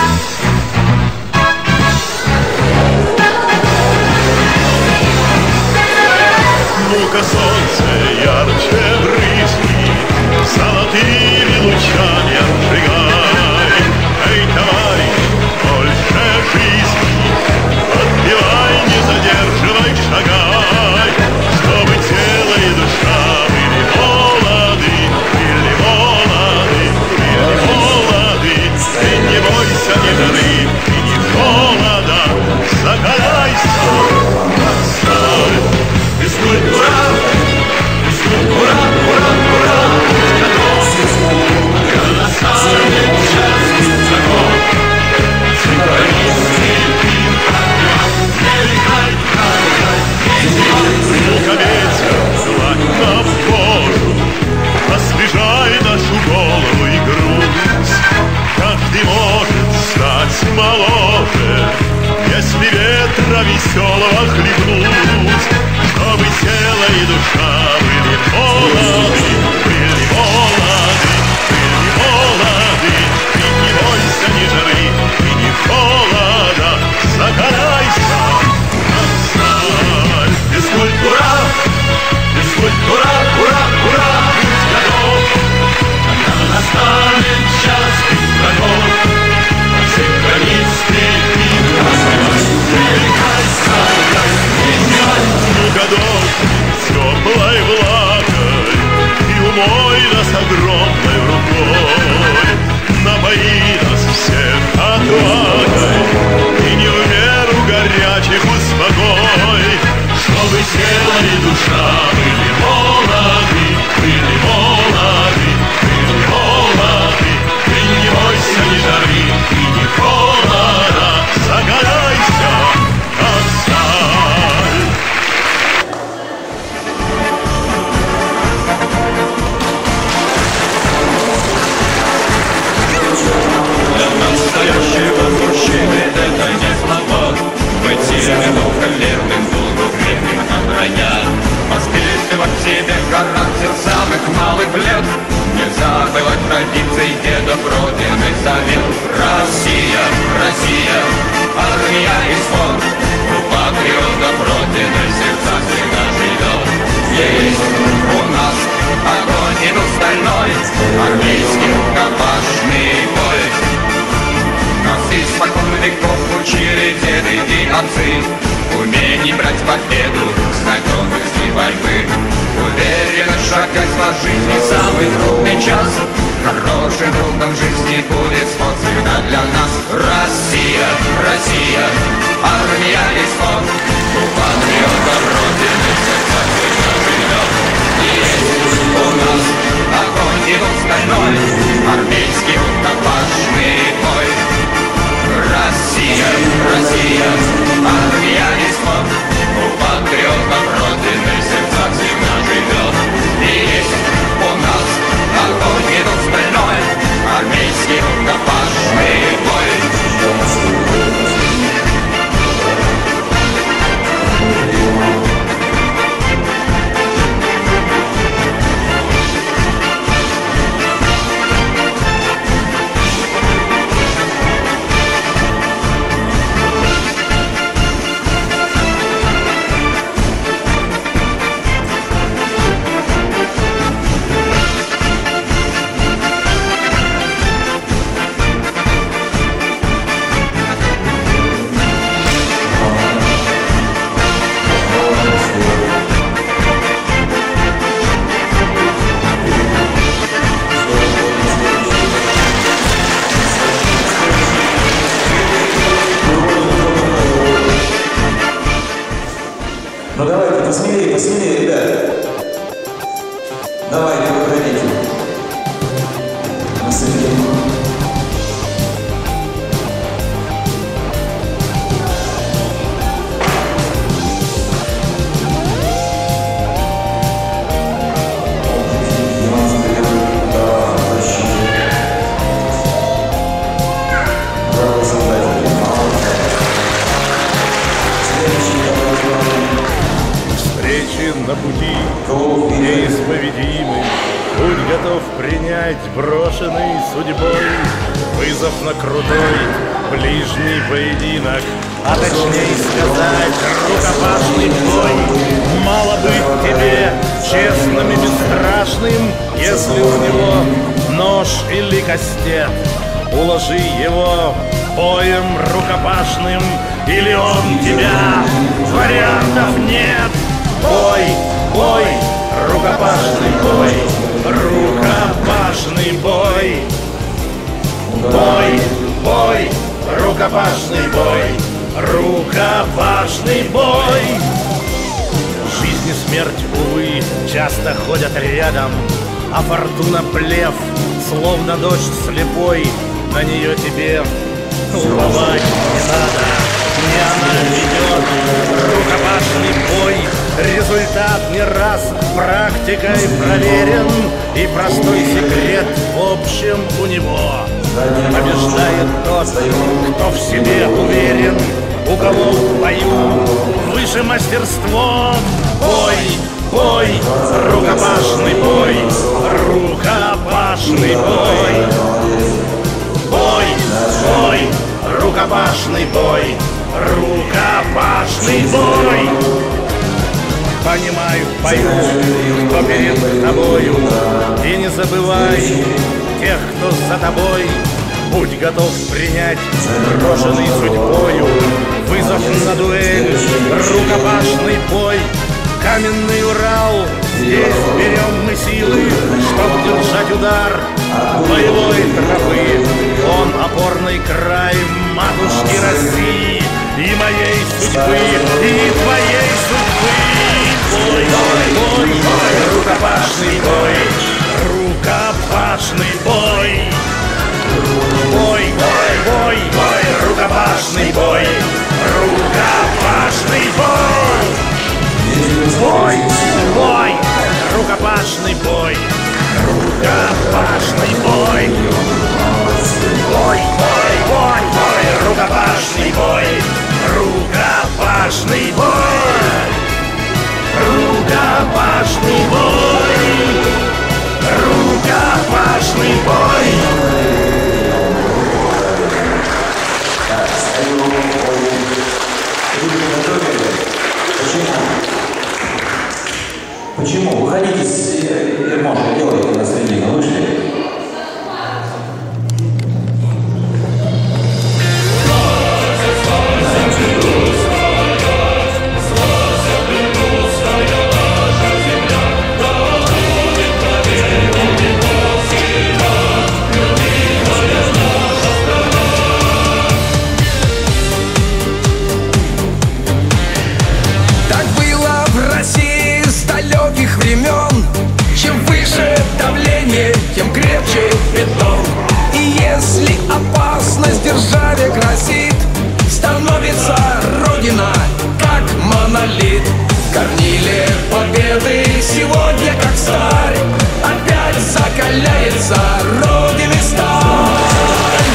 Ну-ка, солнце ярче брызни, золотыми лучами обжигай. Эй, товарищ, больше жизни, отбивай, не задерживай, шагай, чтобы тело и душа были молоды, были молоды, были молоды. Ты не бойся ни жары и ни холода, закаляйся, как сталь. Физкультура, физкультура, ура, ура, готов, настанет час закон. Синхронисты, ну-ка, ветер, гладь нам кожу, освежай нашу голову и грудь. Каждый может стать моложе, если ветра веселого хлебнуть. Чтобы тело и душа были молоды, были молоды, были молоды. Ты не бойся ни жары и ни холода, закаляйся, как сталь. Физкультура, физкультура, ура, ура, будь готов, когда настанет час без врагов. Синхронисты и развивайся, годов теплой влагой и умой нас огромной рукой, напои нас всех отвагой и не в меру горячих успокой, чтобы тело и душа были молоды, были молоды, были молоды. Ты не бойся ни жары и ни холода, закаляйся, как сталь. Для настоящего мужчины это не слабо быть сильным духом, верным долгу, крепким на броня. Воспитывать в себе характер самых малых лет, не забывать традиций дедов, родины, завет. Россия, Россия, армия и спорт, у патриотов родины сердца всегда живет. Есть у нас огонь и стальной, армейский рукопашный бой. Нас испокон веков учили деды и отцы, умение брать победу, знать доблести борьбы. Уверенно шагать по жизни самый трудный час, хорошим другом жизни будет спорт всегда для нас. Россия, Россия, армия и спорт, у патриотов родины сердца всегда живет. Есть у нас огонь и стальной, армейский рукопашный бой. Россия, Россия, армия и спорт, у патриотов родины сердца всегда живет. И есть у нас огонь и стальной, армейский рукопашный бой. Посмелее, посмелее, ребят. Давайте, выходите. На середину. Встречи на пути неисповедимый, будь готов принять брошенный судьбой вызов на крутой ближний поединок, а точнее сказать, рукопашный бой. Мало быть тебе честным и бесстрашным, если у него нож или кастет. Уложи его боем рукопашным, или он тебя, вариантов нет. Бой, бой, рукопашный бой, рукопашный бой. Бой, бой, рукопашный бой, рукопашный бой. Жизнь и смерть, увы, часто ходят рядом, а фортуна блеф, словно дождь слепой. На нее тебе уповать не надо, не она ведет. Рукопашный бой, результат не раз практикой проверен, и простой секрет в общем у него: побеждает тот, кто в себе уверен, у кого в бою выше мастерство. Бой, бой, рукопашный бой, рукопашный бой. Бой, бой, рукопашный бой, рукопашный бой. Понимаю, пойму, кто перед тобою, и не забывай тех, кто за тобой. Будь готов принять брошенный судьбою вызов на дуэль, рукопашный бой. Каменный Урал, здесь берем мы силы, чтоб держать удар боевой тропы. Он опорный край матушки России, и моей судьбы, и твоей судьбы. Бой, бой, бой, рукопашный бой, рукопашный бой. Бой, бой, бой, бой, рукопашный бой, рукопашный бой. Бой, бой, рукопашный бой, рукопашный бой. Бой, бой, бой, бой, рукопашный бой, рукопашный бой. Рукопашный бой, рукопашный бой. Почему? Выходите с Ермоши, делайте на середину, вышли. Чем выше давление, тем крепче бетон. И если опасность державе грозит, становится Родина как монолит. В горниле победы сегодня как сталь опять закаляется Родины сталь.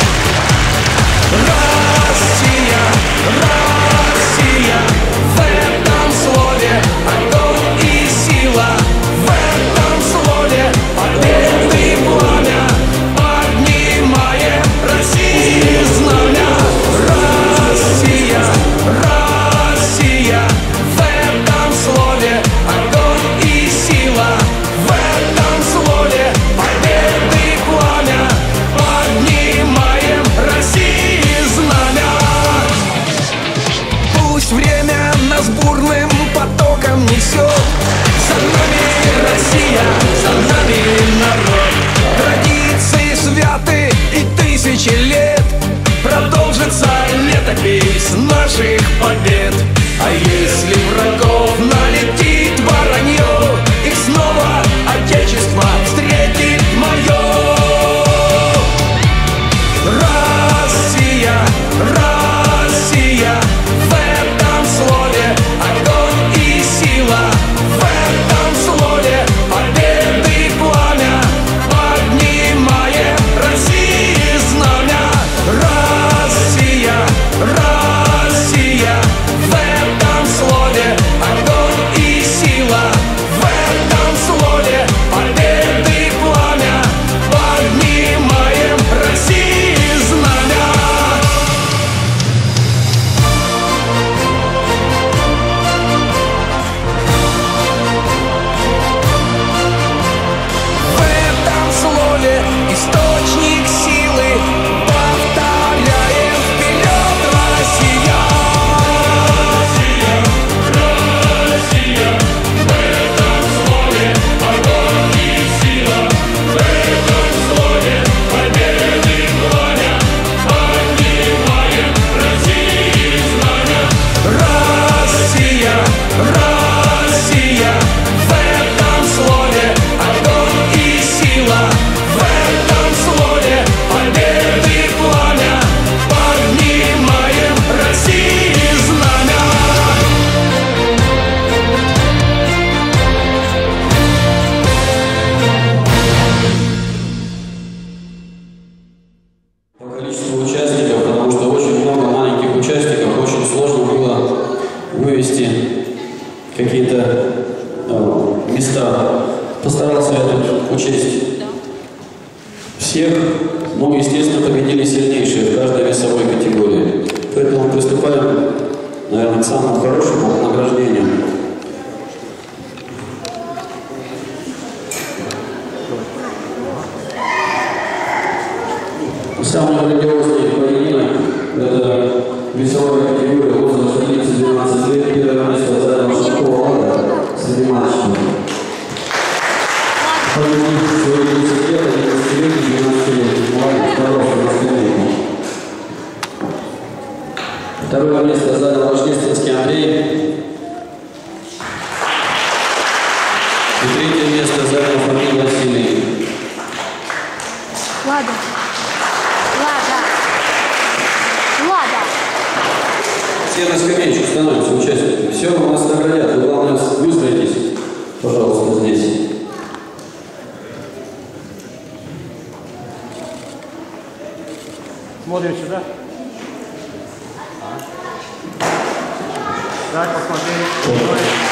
Россия, Россия, в этом слове огонь и сила. В этом слове победный пламя, поднимаем России знамя. Россия, Россия, в этом слове огонь и сила. В этом слове победный пламя, поднимаем России знамя. Пусть время нас бурным потоком несет, за нами Россия, за нами народ. Традиции святы и тысячи лет, продолжится летопись наших побед. А если врагов налетит воронье, их снова отечество встретит мое. Россия, Россия, в этом слове огонь и сила, в этом слове победы и пламя, поднимаем России знамя. Россия, Россия, в этом слове огонь и сила, в этом слове победы и пламя, поднимаем России знамя. В этом слове источник силы, повторяем вперед, Россия. Россия, в этом слове огонь и сила, в этом слове победы и пламя, поднимаем России знамя. Россия, Россия, в этом слове огонь и сила, в этом слове победы и пламя, поднимаем России знамя. По количеству участников, потому что очень много маленьких участников, очень сложно было вывести какие-то места. Постарался я тут учесть всех, но, естественно, победили сильнейшие в каждой весовой категории. Поэтому приступаем, наверное, к самому хорошему награждению. Самый грандиозный поединок – это весовая категория возраста 11-12 лет, первое место занял Шашкова Лада среди мальчиков. Победил свои 10 лет, 11-летний, 12-летний младик, хороший наследник. Второе место занял Рождественский Андрей. И третье место занял Фомин Василий. Лада. Все на скамеечку становятся участниками. Все, у нас наградят. Вы, главное, выстроитесь, пожалуйста, здесь. Смотрим сюда. Так, посмотрели.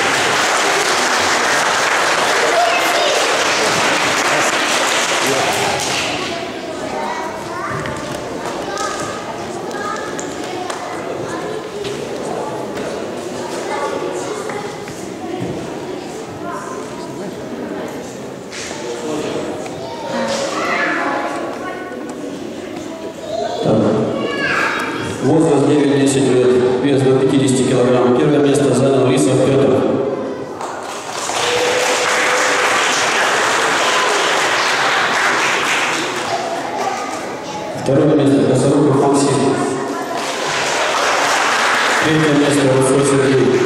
Возраст 9-10 лет, вес до 50 килограмм. Первое место занял Лисов Петр. Второе место Косоруков Максим. Третье место Русой Сергей.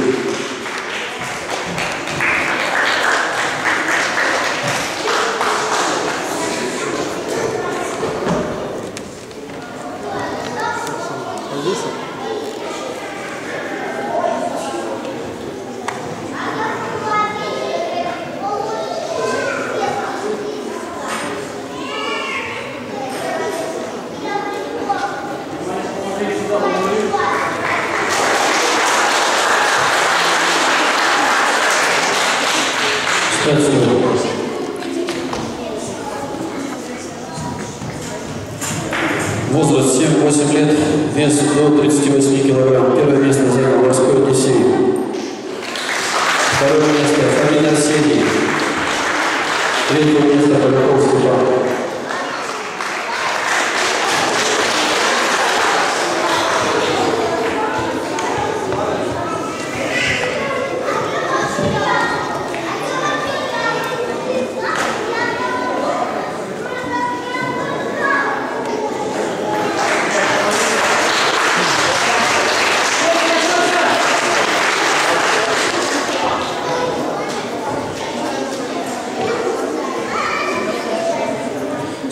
Возраст 7-8 лет, вес до 38 килограмм. Первое место занял Морской Одиссей. Второе место Фомин Арсений. Третье место Богатов Степан.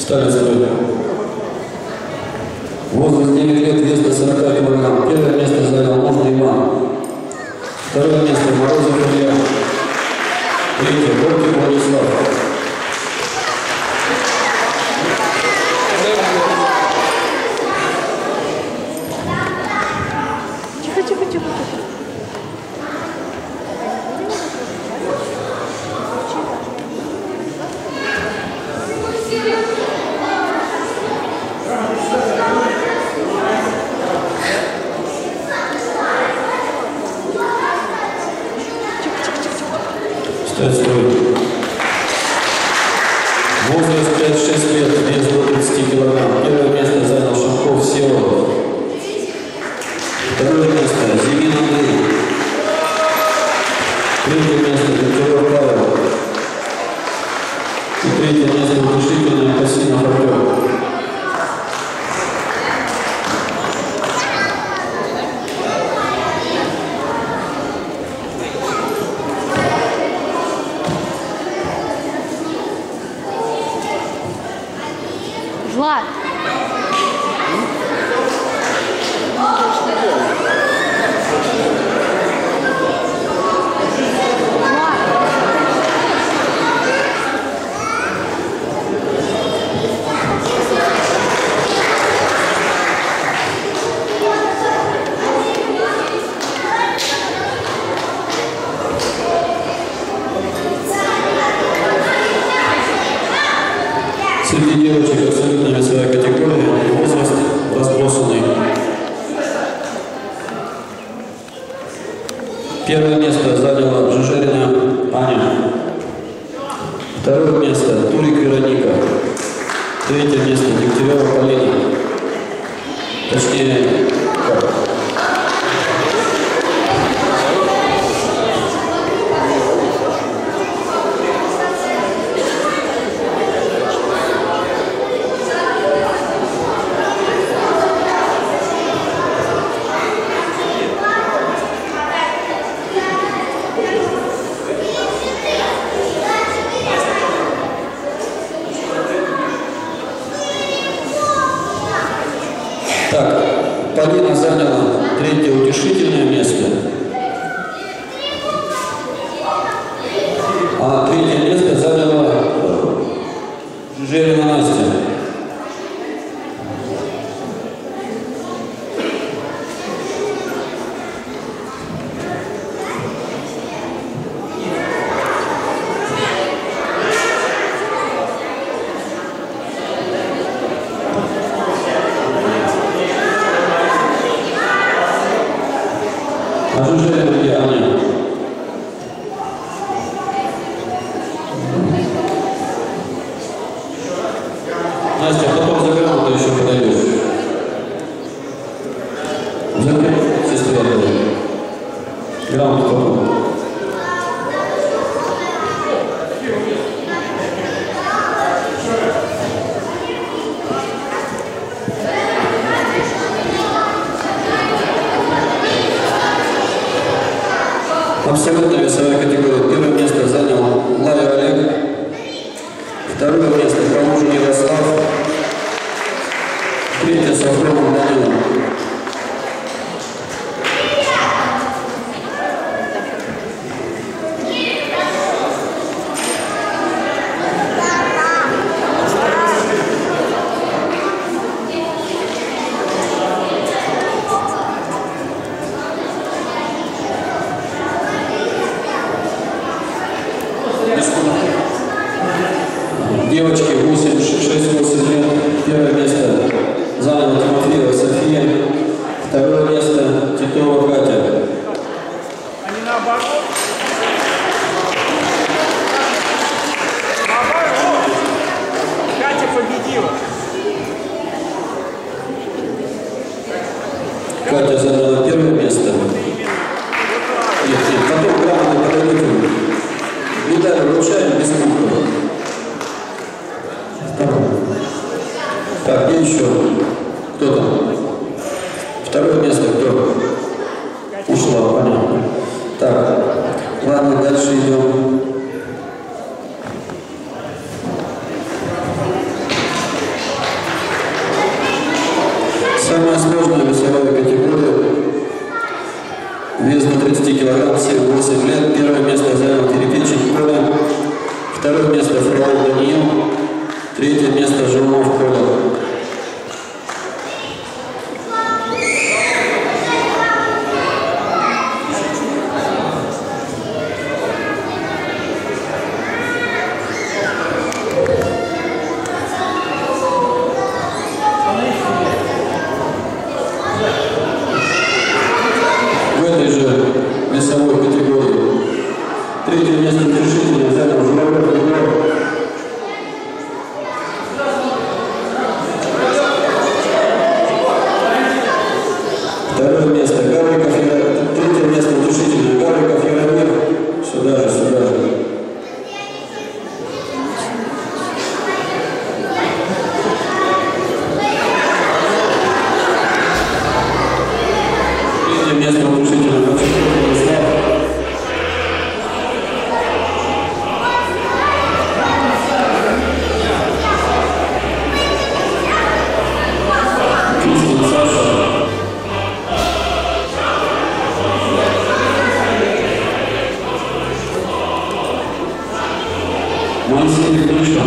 Стали строй. Возраст 9 лет, вес до 40 кг. Первое место занял Можно Иван. Второе место Морозов Илья. Третье Горький Владислав. Тихо. Стать строй. Возраст 5-6 лет, вес до 30 кг. Первое место занял Шамков Всеволод. Второе место Зимин Андрей. Третье место Дегтярев Павел. И третье место утешительное Косинов Артем. Влад. Среди девочек абсолютно весовая категория, возраст разбросанный. Первое место заняла Жижерина Аня. Второе место Турик Вероника. Третье место Дегтярева Полина. Точнее, как? Так, Полина заняла третье утешительное место, а третье место заняла Жижерина Настя. А Жижерина где Аня? Настя, потом за грамоту еще подойдешь. За сестре отдай. Грамоту потом. Абсолютно весовая категория. Первое место занял Лавер Олег. Второе место Калужин Ярослав. Третье Сафронов Данила. Девочки 6-8 лет. Первое место заняла Тимофеева София. Второе место Титова Катя. Они наоборот. Наоборот. Катя победила. Катя заняла первое место. Нет, потом грамотно подойдите. Медаль вручаем без кубков. Так, где еще? Кто там? Второе место кто? Ушла, понятно. Так, ладно, дальше идем. килограмм, все 8 лет. Первое место занял Терепинчик Коля. Второе место Фролов Даниил. Третье место Жумов Коля. В этой же весовой категории третье место решительно занял Журавлев Егор. Второе место Гавриков, третье место решительно Гавриков Яромир. Сюда же, сюда же. Третье место решительно Моисей Гриша.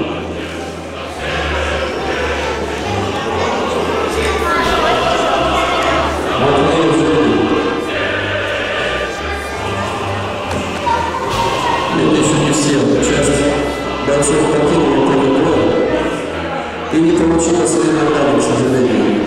Матвеев Женя. Это еще не все. Часть бойцов покинули поле боя и не получила свои награды, к сожалению.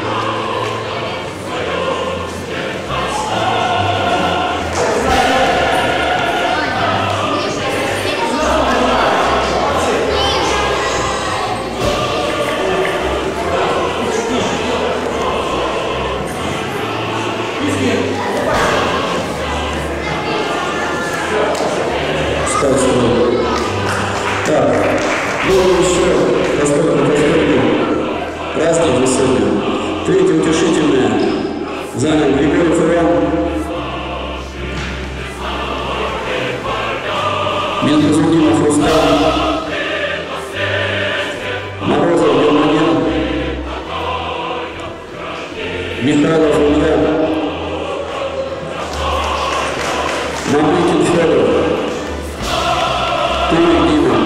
Так, ну еще поскольку разные высоты. Третье утешительное занял Григорий Ферран. Медведев Рустам. Морозов Германин. Михайлов Илья. Мамыкин Федор. Тылик Дима.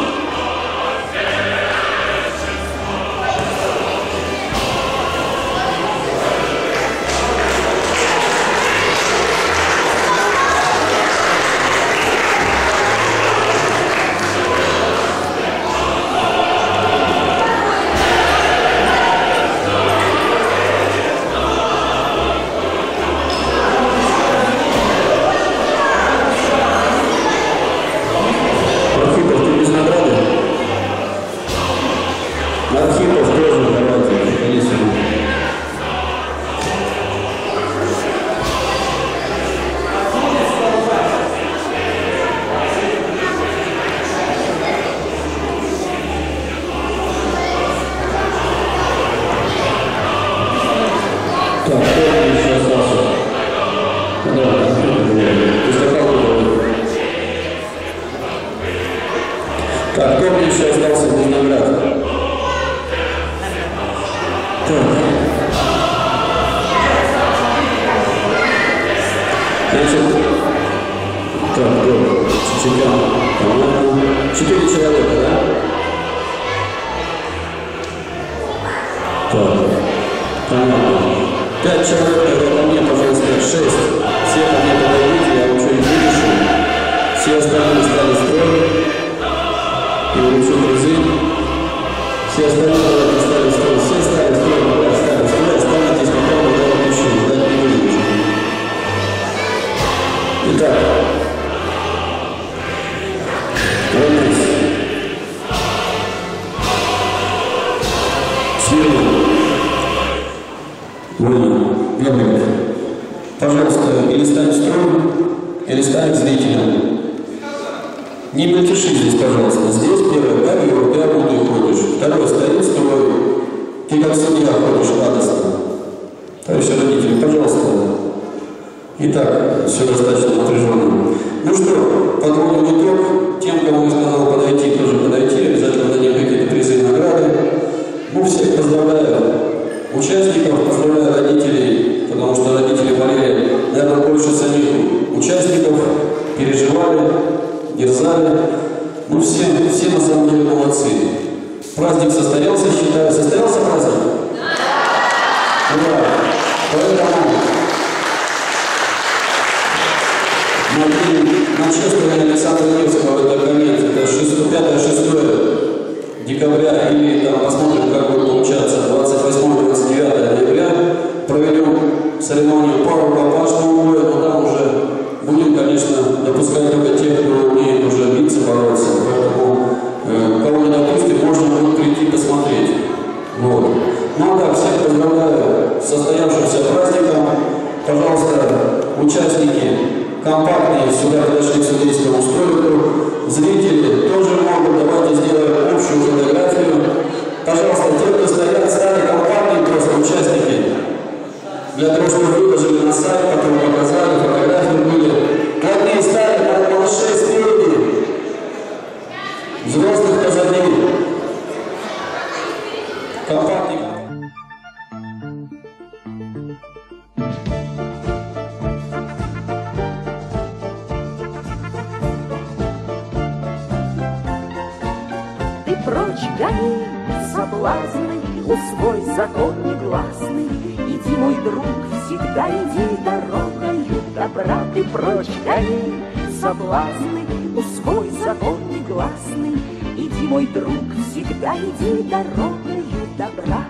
Архипов тоже давайте, конечно. Так, кто еще остался? Да, так, кто еще остался без наград? Значит, так, Чичикан, по-моему, 4 человека, да? Так, понятно. 5 человек, тогда ко мне, пожалуйста, 6. Все ко мне подойдите, я уже их вырешу. Все остальные стали строем и улучшу призы. Все остальные стали строем, все стали строем, останетесь, пока мы дали пищу, ждать не будем уже. Итак, Романс, Смирнов, Габрик, пожалуйста, или стань строем, или стань зрителем. Не мельтеши здесь, пожалуйста. Здесь первое, как его ты ходишь. Второе, стоит строй. Ты как судья ходишь радостно. Товарищи родители, пожалуйста. Итак, все достаточно напряженно. Ну что, подводим итог. Тем, кому я сказал подойти, тоже подойти. Обязательно дадим какие-то призы и награды. Ну, всех поздравляю Участников поздравляю родителей, потому что родители болели, наверное, больше самих участников, переживали, дерзали. Ну, все на самом деле молодцы. Праздник состоялся, считаю. Состоялся праздник? Да! Ура! Поэтому на чествование Александра Невского в этот конец, это 5-6 декабря, или там посмотрим, как будет получаться 28-29 ноября, проведем церемонию по рукопашному бою, но там уже будем, конечно, допускать только тех, кто умеет уже биться, бороться, поэтому кого не допустим, можно будет прийти посмотреть. Вот. Ну а так, всех поздравляю с состоявшимся праздником. Пожалуйста, участники компактные сюда подошли к судейскому столику. Зрители тоже могут, давайте сделаем общую фотографию. Пожалуйста, те, кто стоят, стали компактные просто участники. Для того, чтобы выложили на сайт, потом показали, фотографии были. Одни стали от малышей спереди, взрослых позади. Компактные. Прочь гони соблазны, усвой закон негласный. Иди, мой друг, всегда иди дорогою добра. Ты прочь гони соблазны, усвой закон негласный. Иди, мой друг, всегда иди дорогою добра.